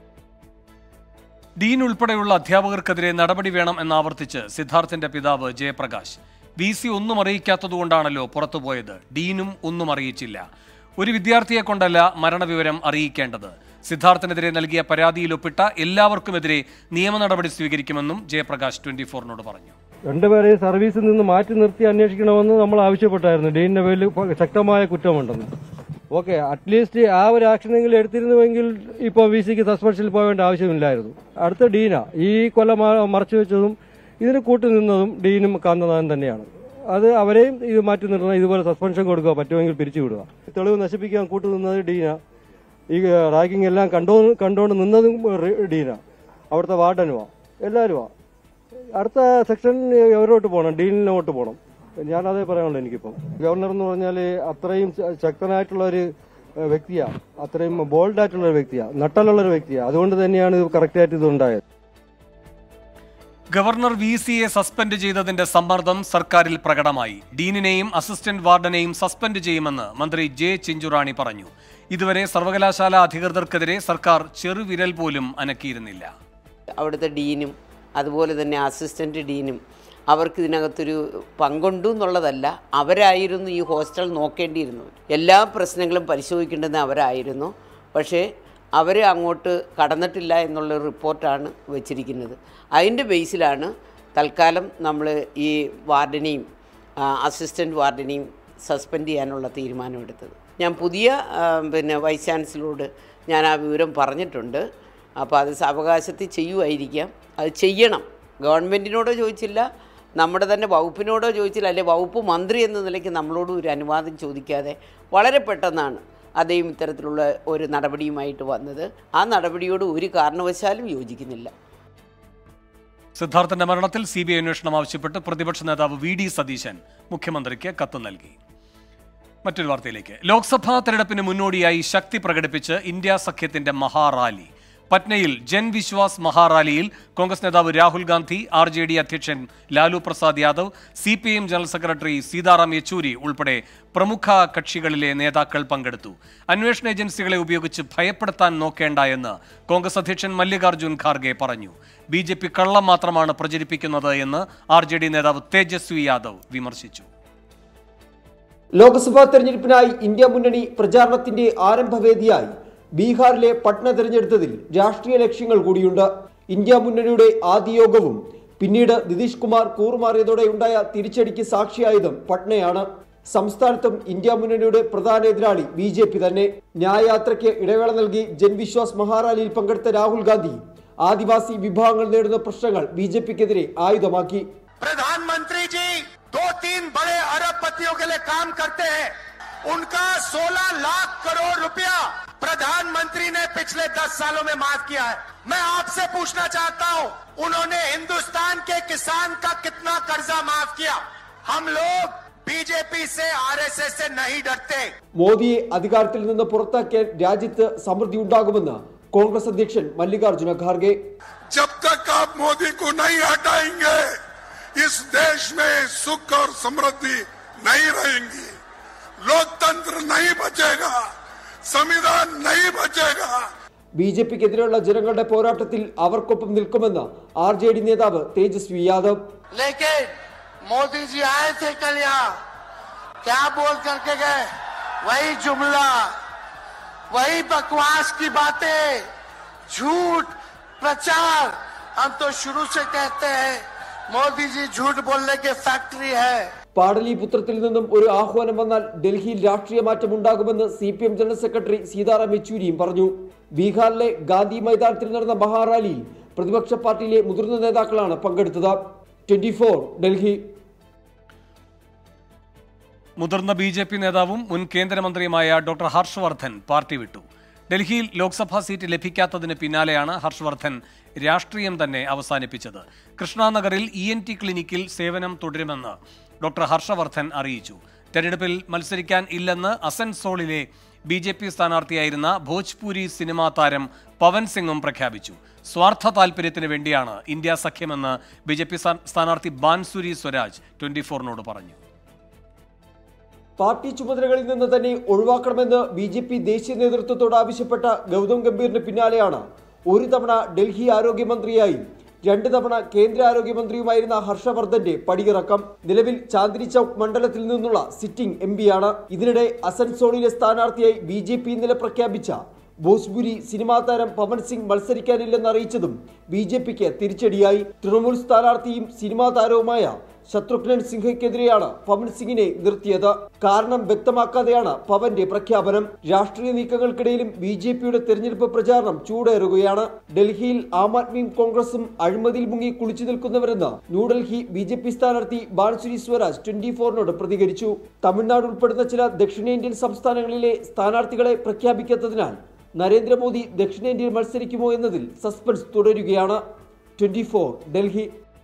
ഡീൻ ഉൾപ്പെടെയുള്ള അധ്യാപകർക്കെതിരെ നടപടി വേണം എന്നാവർത്തിച്ച് സിദ്ധാർത്ഥിന്റെ പിതാവ് ജയപ്രകാശ്. വി സി ഒന്നും അറിയിക്കാത്തതുകൊണ്ടാണല്ലോ പുറത്തുപോയത്. ഡീനും ഒന്നും അറിയിച്ചില്ല. ഒരു വിദ്യാർത്ഥിയെ കൊണ്ടല്ല മരണവിവരം അറിയിക്കേണ്ടത്. സിദ്ധാർത്ഥിനെതിരെ നൽകിയ പരാതിയിൽ ഒപ്പിട്ട എല്ലാവർക്കുമെതിരെ നിയമ നടപടി സ്വീകരിക്കുമെന്നും ജയപ്രകാശ് ട്വന്റി ഫോറിനോട് പറഞ്ഞു. രണ്ടുപേരെയും സർവീസിൽ നിന്ന് മാറ്റി നിർത്തി അന്വേഷിക്കണമെന്ന് നമ്മൾ ആവശ്യപ്പെട്ടായിരുന്നു. ഡീനിന്റെ പേരിൽ ശക്തമായ കുറ്റമുണ്ടെന്ന്. ഓക്കെ, അറ്റ്ലീസ്റ്റ് ആ ഒരു ആക്ഷനെങ്കിലും എടുത്തിരുന്നുവെങ്കിൽ ഇപ്പോൾ വി സിക്ക് സസ്പെൻഷനിൽ പോകേണ്ട ആവശ്യമില്ലായിരുന്നു. അടുത്ത ഡീനാ. ഈ കൊല്ലം മറച്ചു വെച്ചതും ഇതിന് കൂട്ടുനിന്നതും ഡീനും കാന്തനാഥൻ തന്നെയാണ്. അത് അവരെയും ഇത് മാറ്റി നിർത്തണം. ഇതുപോലെ സസ്പെൻഷൻ കൊടുക്കുക, പറ്റുമെങ്കിൽ പിരിച്ചുവിടുക. തെളിവ് നശിപ്പിക്കാൻ കൂട്ടുനിന്നത് ഡീന. ഈ റാഗിങ് എല്ലാം കണ്ടോ കണ്ടുകൊണ്ട് നിന്നതും ഡീന. അവിടുത്തെ വാർഡനുമാ, എല്ലാവരുമാ. അടുത്ത സെക്ഷൻ എവരോട്ട് പോകണം, ഡീനിലോട്ട് പോകണം. ഞാനതേ പറയാനുള്ളൂ. എനിക്കിപ്പം ഗവർണർ എന്ന് പറഞ്ഞാൽ അത്രയും ശക്തനായിട്ടുള്ള ഒരു വ്യക്തിയാണ്, അത്രയും ബോൾഡായിട്ടുള്ള ഒരു വ്യക്തിയാണ്, നട്ടലുള്ള ഒരു വ്യക്തിയാണ്. അതുകൊണ്ട് തന്നെയാണ് ഇത് കറക്റ്റായിട്ട് ഇത് ഉണ്ടായത്. ഗവർണർ വി സിയെ സസ്പെൻഡ് ചെയ്തതിന്റെ സമ്മർദ്ദം സർക്കാരിൽ പ്രകടമായി. ഡീനിനെയും അസിസ്റ്റന്റ് വാർഡനെയും സസ്പെൻഡ് ചെയ്യുമെന്ന് മന്ത്രി ജെ ചിഞ്ചുറാണി പറഞ്ഞു. ഇതുവരെ സർവകലാശാല അധികൃതർക്കെതിരെ സർക്കാർ ചെറുവിരൽ പോലും അനക്കിയിരുന്നില്ല. അവിടുത്തെ ഡീനും അതുപോലെ തന്നെ അസിസ്റ്റന്റ് ഡീനും അവർക്ക് ഇതിനകത്തൊരു പങ്കുണ്ടു എന്നുള്ളതല്ല, അവരായിരുന്നു ഈ ഹോസ്റ്റൽ നോക്കേണ്ടിയിരുന്നത്. എല്ലാ പ്രശ്നങ്ങളും പരിശോധിക്കേണ്ടത് അവരായിരുന്നു. പക്ഷേ അവർ അങ്ങോട്ട് കടന്നിട്ടില്ല എന്നുള്ള റിപ്പോർട്ടാണ് വച്ചിരിക്കുന്നത്. അതിൻ്റെ ബേസിലാണ് തൽക്കാലം നമ്മൾ ഈ വാർഡനെയും അസിസ്റ്റൻറ്റ് വാർഡനെയും സസ്പെൻഡ് ചെയ്യാനുള്ള തീരുമാനമെടുത്തത്. ഞാൻ പുതിയ പിന്നെ വൈസ് ചാൻസലറോട് ഞാൻ ആ വിവരം പറഞ്ഞിട്ടുണ്ട്. അപ്പോൾ അത് സാവകാശത്തിൽ ചെയ്യുമായിരിക്കാം. അത് ചെയ്യണം. ഗവൺമെൻറ്റിനോടോ ചോദിച്ചില്ല, നമ്മുടെ തന്നെ വകുപ്പിനോടോ ചോദിച്ചില്ല, അല്ലെങ്കിൽ വകുപ്പ് മന്ത്രി എന്ന നിലയ്ക്ക് നമ്മളോട് ഒരു അനുവാദം ചോദിക്കാതെ വളരെ പെട്ടെന്നാണ് അദ്ദേഹം ഇത്തരത്തിലുള്ള ഒരു നടപടിയുമായിട്ട് വന്നത്. ആ നടപടിയോട് ഒരു കാരണവശാലും യോജിക്കുന്നില്ല. സിദ്ധാർത്ഥന്റെ മരണത്തിൽ സി ബി ഐ അന്വേഷണം ആവശ്യപ്പെട്ട് പ്രതിപക്ഷ നേതാവ് വി ഡി സതീശൻ മുഖ്യമന്ത്രിക്ക് കത്ത് നൽകി. മറ്റൊരു വാർത്തയിലേക്ക്. ലോക്സഭാ തെരഞ്ഞെടുപ്പിന് മുന്നോടിയായി ശക്തി പ്രകടിപ്പിച്ച് ഇന്ത്യ സഖ്യത്തിന്റെ മഹാറാലി. പറ്റ്നയിൽ ജൻ വിശ്വാസ് മഹാറാലിയിൽ കോൺഗ്രസ് നേതാവ് Rahul Gandhi, R J D അധ്യക്ഷൻ Lalu Prasad Yadav, C P I M general secretary Sitaram Yechury ഉൾപ്പെടെ പ്രമുഖ കക്ഷികളിലെ നേതാക്കൾ പങ്കെടുത്തു. അന്വേഷണ ഏജൻസികളെ ഉപയോഗിച്ച് ഭയപ്പെടുത്താൻ നോക്കേണ്ട എന്ന് കോൺഗ്രസ് അധ്യക്ഷൻ മല്ലികാർജ്ജുൻ ഖാർഗെ പറഞ്ഞു. ബി ജെ പി കള്ളം മാത്രമാണ് പ്രചരിപ്പിക്കുന്നത് എന്ന് ആർ ജെ ഡി നേതാവ് തേജസ്വി യാദവ് വിമർശിച്ചു. ലോക്സഭാ തെരഞ്ഞെടുപ്പിനായി ഇന്ത്യ മുന്നണി പ്രചാരണത്തിന്റെ ആരംഭവേദിയായി ബീഹാറിലെ പട്ന തെരഞ്ഞെടുത്തതിൽ രാഷ്ട്രീയ ലക്ഷ്യങ്ങൾ കൂടിയുണ്ട്. ഇന്ത്യ മുന്നണിയുടെ ആദ്യ യോഗവും പിന്നീട് നിതീഷ് കുമാർ കൂറുമാറിയതോടെ ഉണ്ടായ തിരിച്ചടിക്ക് സാക്ഷിയായതും പട്നയാണ്. സംസ്ഥാനത്തും ഇന്ത്യ മുന്നണിയുടെ പ്രധാന എതിരാളി ബി ജെ പി തന്നെ. ന്യായയാത്രയ്ക്ക് ഇടവേള നൽകി ജൻവിശ്വാസ് മഹാറാലിയിൽ പങ്കെടുത്ത രാഹുൽ ഗാന്ധി ആദിവാസി വിഭാഗങ്ങൾ നേരിടുന്ന പ്രശ്നങ്ങൾ ബി ജെ പിക്കെതിരെ ആയുധമാക്കി. प्रधानमंत्री जी दो तीन बड़े अरबपतियों के लिए काम करते हैं. उनका सोलह लाख करोड़ रुपया प्रधानमंत्री ने पिछले दस सालों में माफ किया है. मैं आपसे पूछना चाहता हूं, उन्होंने हिंदुस्तान के किसान का कितना कर्जा माफ किया? हम लोग बीजेपी से आरएसएस से नहीं डरते. മോദിയെ അധികാരത്തിൽ നിന്ന് പുറത്താക്കിയാൽ രാജ്യത്ത് സമൃദ്ധി ഉണ്ടാകുമെന്ന് കോൺഗ്രസ് അധ്യക്ഷൻ മല്ലികാർജ്ജുന ഖാർഗെ. जब तक आप मोदी को नहीं हटाएंगे इस देश में सुख और समृद्धि नहीं रहेंगी, लोकतंत्र नहीं बचेगा, संविधान नहीं बचेगा. ബി ജെ പിക്കെതിരെയുള്ള ജനങ്ങളുടെ പോരാട്ടത്തിൽ അവർക്കൊപ്പം നിൽക്കുമെന്ന് ആർ ജെ ഡി നേതാവ് തേജസ്വി യാദവ്. लेकिन मोदी जी आए थे कल यहाँ, क्या बोल करके गए? वही जुमला, वही बकवास की बातें, झूठ प्रचार। हम तो शुरू से कहते हैं मोदी जी झूठ बोलने की फैक्ट्री है। പാടലിപുത്രത്തിൽ നിന്നും ഒരു ആഹ്വാനം വന്നാൽ ഡൽഹിയിൽ രാഷ്ട്രീയ മാറ്റം ഉണ്ടാകുമെന്ന് C P M general secretary Sitaram യെച്ചൂരിയും പറഞ്ഞു. ബീഹാറിലെ ഗാന്ധി മൈതാനത്തിൽ നടന്ന മഹാറാലിയിൽ പ്രതിപക്ഷ പാർട്ടിയിലെ മുതിർന്ന നേതാക്കളാണ് പങ്കെടുത്തത്. Twenty four Delhi. മുതിർന്ന ബി ജെ പി നേതാവും മുൻ കേന്ദ്രമന്ത്രിയുമായ ഡോക്ടർ ഹർഷ് വർദ്ധൻ പാർട്ടി വിട്ടു. ഡൽഹിയിൽ ലോക്സഭാ സീറ്റ് ലഭിക്കാത്തതിന് പിന്നാലെയാണ് ഹർഷ് വർദ്ധൻ രാഷ്ട്രീയം തന്നെ അവസാനിപ്പിച്ചത്. കൃഷ്ണനഗറിൽ ഇ എൻ ടി ക്ലിനിക്കിൽ സേവനം തുടരുമെന്ന് ഡോക്ടർ ഹർഷവർദ്ധൻ അറിയിച്ചു. തെരഞ്ഞെടുപ്പിൽ മത്സരിക്കാൻ ഇല്ലെന്ന് അസൻസോളിലെ ബി ജെ പി സ്ഥാനാർത്ഥിയായിരുന്ന ഭോജ്പൂരി സിനിമാ താരം പവൻ സിംഗും പ്രഖ്യാപിച്ചു. സ്വാർത്ഥ താൽപര്യത്തിന് വേണ്ടിയാണ് ഇന്ത്യ സഖ്യമെന്ന് ബി ജെ പി സ്ഥാനാർത്ഥി ബാൻസുരി സ്വരാജ് ട്വന്റി ഫോറിനോട് പറഞ്ഞു. പാർട്ടി ചുമതലകളിൽ നിന്ന് തന്നെ ഒഴിവാക്കണമെന്ന് ബി ജെ പി ദേശീയ നേതൃത്വത്തോട് ആവശ്യപ്പെട്ട ഗൗതം ഗംഭീറിന് പിന്നാലെയാണ് ഒരു തവണ ഡൽഹി ആരോഗ്യമന്ത്രിയായി രണ്ട് തവണ കേന്ദ്ര ആരോഗ്യമന്ത്രിയുമായിരുന്ന ഹർഷവർദ്ധന്റെ പടിയിറക്കം. നിലവിൽ ചാന്ദിനി ചൌക്ക് മണ്ഡലത്തിൽ നിന്നുള്ള സിറ്റിംഗ് എം പിയാണ്. ഇതിനിടെ അസൻസോളിലെ സ്ഥാനാർത്ഥിയായി ബി ജെ പി ഇന്നലെ പ്രഖ്യാപിച്ച ഭോജ്പുരി സിനിമാ താരം പവൻ സിംഗ് മത്സരിക്കാനില്ലെന്ന് അറിയിച്ചതും ബി ജെ പിക്ക് തിരിച്ചടിയായി. തൃണമൂൽ സ്ഥാനാർത്ഥിയും സിനിമാ താരവുമായ ശത്രുഘ്നൻ സിൻഹയ്ക്കെതിരെയാണ് പവൻ സിംഗിനെ നിർത്തിയത്. കാരണം വ്യക്തമാക്കാതെയാണ് പവന്റെ പ്രഖ്യാപനം. രാഷ്ട്രീയ നീക്കങ്ങൾക്കിടയിലും ബി ജെ പിയുടെ തെരഞ്ഞെടുപ്പ് പ്രചാരണം ചൂടേറുകയാണ്. ഡൽഹിയിൽ ആം ആദ്മിയും കോൺഗ്രസും അഴിമതിയിൽ മുങ്ങി കുളിച്ചു നിൽക്കുന്നവരെന്ന് ന്യൂഡൽഹി ബി ജെ പി സ്ഥാനാർത്ഥി ബാൻസുരി സ്വരാജ് ട്വന്റി ഫോറിനോട് പ്രതികരിച്ചു. തമിഴ്നാട് ഉൾപ്പെടുന്ന ചില ദക്ഷിണേന്ത്യൻ സംസ്ഥാനങ്ങളിലെ സ്ഥാനാർത്ഥികളെ പ്രഖ്യാപിക്കാത്തതിനാൽ നരേന്ദ്രമോദി ദക്ഷിണേന്ത്യയിൽ മത്സരിക്കുമോ എന്നതിൽ സസ്പെൻസ് തുടരുകയാണ്. Twenty four Delhi.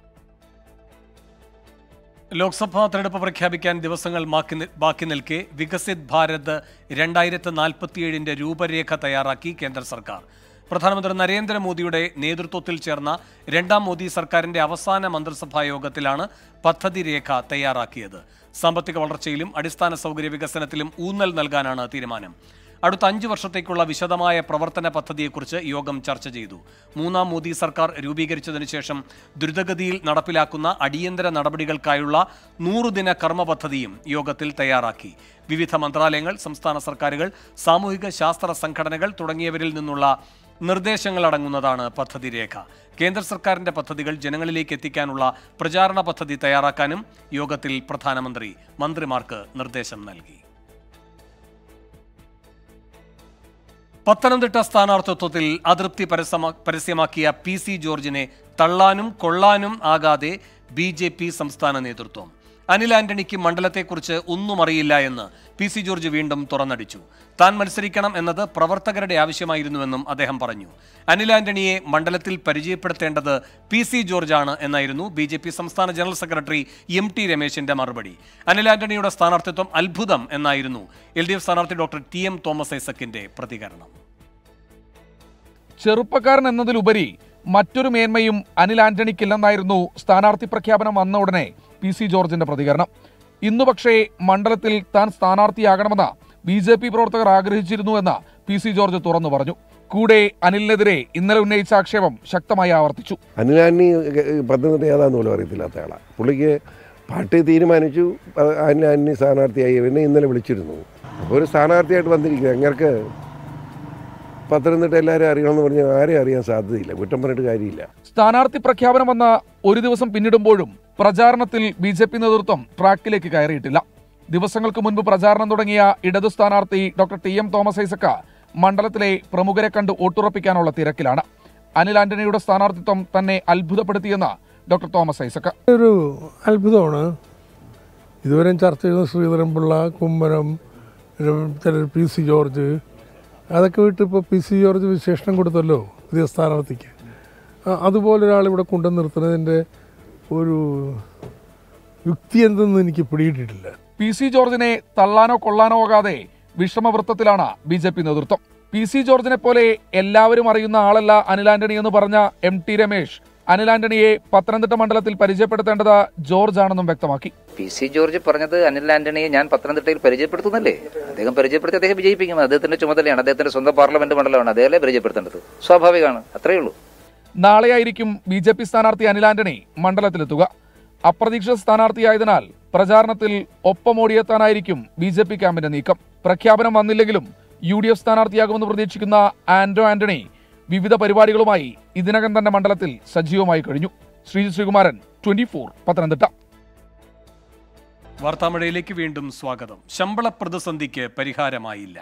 ലോക്സഭാ തെരഞ്ഞെടുപ്പ് പ്രഖ്യാപിക്കാൻ ദിവസങ്ങൾ ബാക്കി നിൽക്കെ വികസിത് ഭാരത് രണ്ടായിരത്തി നാൽപ്പത്തിയേഴിന്റെ രൂപരേഖ തയ്യാറാക്കി കേന്ദ്ര സർക്കാർ. പ്രധാനമന്ത്രി നരേന്ദ്രമോദിയുടെ നേതൃത്വത്തിൽ ചേർന്ന രണ്ടാം മോദി സർക്കാരിന്റെ അവസാന മന്ത്രിസഭാ യോഗത്തിലാണ് പദ്ധതി രേഖ തയ്യാറാക്കിയത്. സാമ്പത്തിക വളർച്ചയിലും അടിസ്ഥാന സൗകര്യ വികസനത്തിലും ഊന്നൽ നൽകാനാണ് തീരുമാനം. അടുത്ത അഞ്ചു വർഷത്തേക്കുള്ള വിശദമായ പ്രവർത്തന പദ്ധതിയെക്കുറിച്ച് യോഗം ചർച്ച ചെയ്തു. മൂന്നാം മോദി സർക്കാർ രൂപീകരിച്ചതിനു ശേഷം ദ്രുതഗതിയിൽ നടപ്പിലാക്കുന്ന അടിയന്തര നടപടികൾക്കായുള്ള നൂറുദിന കർമ്മ പദ്ധതിയും യോഗത്തിൽ തയ്യാറാക്കി. വിവിധ മന്ത്രാലയങ്ങൾ, സംസ്ഥാന സർക്കാരുകൾ, സാമൂഹിക ശാസ്ത്ര സംഘടനകൾ തുടങ്ങിയവരിൽ നിന്നുള്ള നിർദ്ദേശങ്ങൾ അടങ്ങുന്നതാണ് പദ്ധതി രേഖ. കേന്ദ്ര സർക്കാരിന്റെ പദ്ധതികൾ ജനങ്ങളിലേക്ക് എത്തിക്കാനുള്ള പ്രചാരണ പദ്ധതി തയ്യാറാക്കാനും യോഗത്തിൽ പ്രധാനമന്ത്രി മന്ത്രിമാർക്ക് നിർദ്ദേശം നൽകി. പത്തനംതിട്ട സ്ഥാനാർത്ഥിത്വത്തിൽ അതൃപ്തി പരസ്യമാക്കിയ പി സി ജോർജിനെ തള്ളാനും കൊള്ളാനും ആകാതെ ബി ജെ പി സംസ്ഥാന നേതൃത്വം. അനിൽ ആന്റണിക്ക് മണ്ഡലത്തെക്കുറിച്ച് ഒന്നും അറിയില്ല എന്ന് പി സി ജോർജ് വീണ്ടും തുറന്നടിച്ചു. താൻ മത്സരിക്കണം എന്നത് പ്രവർത്തകരുടെ ആവശ്യമായിരുന്നുവെന്നും അദ്ദേഹം പറഞ്ഞു. അനിൽ ആന്റണിയെ മണ്ഡലത്തിൽ പരിചയപ്പെടുത്തേണ്ടത് പി സി ജോർജാണ് എന്നായിരുന്നു ബി ജെ പി സംസ്ഥാന ജനറൽ സെക്രട്ടറി എം ടി രമേശിന്റെ മറുപടി. അനിൽ ആന്റണിയുടെ സ്ഥാനാർത്ഥിത്വം അത്ഭുതം എന്നായിരുന്നു എൽ ഡി എഫ് സ്ഥാനാർത്ഥി ഡോക്ടർ ടി എം തോമസ് ഐസക്കിന്റെ പ്രതികരണം. ചെറുപ്പക്കാരൻ എന്നതിലുപരി മറ്റൊരു മേന്മയും അനിൽ ആന്റണിക്കില്ലെന്നായിരുന്നു സ്ഥാനാർത്ഥി പ്രഖ്യാപനം വന്ന ഉടനെ പി സി ജോർജിന്റെ പ്രതികരണം. ഇന്നു പക്ഷേ മണ്ഡലത്തിൽ താൻ സ്ഥാനാർത്ഥിയാകണമെന്ന് ബി ജെ പി പ്രവർത്തകർ ആഗ്രഹിച്ചിരുന്നുവെന്ന് പി സി ജോർജ് തുറന്നു പറഞ്ഞു. കൂടെ അനിലിനെതിരെ ഇന്നലെ ഉന്നയിച്ച ആക്ഷേപം ശക്തമായി ആവർത്തിച്ചു. അനിൽ ആന്റണി പത്തനംതിട്ട ഏതാന്ന് പോലും അറിയത്തില്ലാത്ത ആളാണ്. പുള്ളിക്ക് പാർട്ടി തീരുമാനിച്ചു അനിൽ ആന്റണി സ്ഥാനാർത്ഥിയായി. എന്നെ ഇന്നലെ വിളിച്ചിരുന്നു. അപ്പോൾ ഒരു സ്ഥാനാർത്ഥിയായിട്ട് വന്നിരിക്കുക. അങ്ങർക്ക് പത്തനംതിട്ട എല്ലാവരും അറിയണമെന്ന് പറഞ്ഞാൽ ആരെയും അറിയാൻ സാധ്യതയില്ല. കുറ്റം പറഞ്ഞിട്ട് കാര്യമില്ല. സ്ഥാനാർത്ഥി പ്രഖ്യാപനം വന്ന ഒരു ദിവസം പിന്നിടുമ്പോഴും പ്രചാരണത്തിൽ ബി ജെ പി നേതൃത്വം ട്രാക്കിലേക്ക് കയറിയിട്ടില്ല. ദിവസങ്ങൾക്ക് മുൻപ് പ്രചാരണം തുടങ്ങിയ ഇടതു സ്ഥാനാർത്ഥി doctor T M Thomas Isaac മണ്ഡലത്തിലെ പ്രമുഖരെ കണ്ട് വോട്ടുറപ്പിക്കാനുള്ള തിരക്കിലാണ്. അനിൽ ആന്റണിയുടെ സ്ഥാനാർത്ഥിത്വം തന്നെ അത്ഭുതപ്പെടുത്തിയെന്ന് ഡോക്ടർ തോമസ് ഐസക്. ഒരു അത്ഭുതമാണ്. ഇതുവരെ ചർച്ച ചെയ്ത Sreedharan Pillai, Kummanam, P C George, അതൊക്കെ വിട്ട് ഇപ്പോൾ പി സി ജോർജ് വിശേഷണം കൊടുത്തല്ലോ പുതിയ സ്ഥാനാർത്ഥിക്ക്. അതുപോലെ ഒരാളിവിടെ കൊണ്ടു നിർത്തുന്നതിൻ്റെ ഒരു യുക്തി എന്തെന്ന് എനിക്ക് പിടിയിട്ടിട്ടില്ല. പി സി ജോർജിനെ തള്ളാനോ കൊള്ളാനോ ആകാതെ വിഷമവൃത്തത്തിലാണ് ബി ജെ പി നേതൃത്വം. പി സി ജോർജിനെ പോലെ എല്ലാവരും അറിയുന്ന ആളല്ല അനിൽ ആന്റണി എന്ന് പറഞ്ഞ എം ടി രമേശ് അനിൽ ആന്റണിയെ പത്തനംതിട്ട മണ്ഡലത്തിൽ പരിചയപ്പെടുത്തേണ്ടത് ജോർജ് ആണെന്നും വ്യക്തമാക്കി. പി സി ജോർജ് പറഞ്ഞത് അനിൽ ആന്റണിയെ ഞാൻ പത്തനംതിട്ടയിൽ പരിചയപ്പെടുത്തുന്നല്ലേ? അദ്ദേഹം പരിചയപ്പെടുത്തി അദ്ദേഹം വിജയിപ്പിക്കും. അദ്ദേഹത്തിന്റെ ചുമതലയാണ്. അദ്ദേഹത്തിന്റെ സ്വന്തം പാർലമെന്റ് മണ്ഡലമാണ്. അദ്ദേഹമല്ലേ പരിചയപ്പെടുത്തേണ്ടത്. സ്വാഭാവികമാണ്. അത്രയേ ഉള്ളൂ. നാളെയായിരിക്കും ബി ജെ പി സ്ഥാനാർത്ഥി അനിൽ ആന്റണി മണ്ഡലത്തിലെത്തുക. അപ്രതീക്ഷിത സ്ഥാനാർത്ഥിയായതിനാൽ പ്രചാരണത്തിൽ ഒപ്പമോടിയെത്താനായിരിക്കും ബി ജെ പി ക്യാമ്പിന്റെ നീക്കം. പ്രഖ്യാപനം വന്നില്ലെങ്കിലും യു ഡി എഫ് സ്ഥാനാർത്ഥിയാകുമെന്ന് പ്രതീക്ഷിക്കുന്ന ആന്റോ ആന്റണി വിവിധ പരിപാടികളുമായി ഇതിനകം തന്നെ മണ്ഡലത്തിൽ സജീവമായി കഴിഞ്ഞു. Sreejith Sreekumaran, twenty four, Pathanamthitta. വാർത്താമഴയിലേക്ക് വീണ്ടും സ്വാഗതം. ശമ്പള പ്രതിസന്ധിക്ക് പരിഹാരമായില്ല.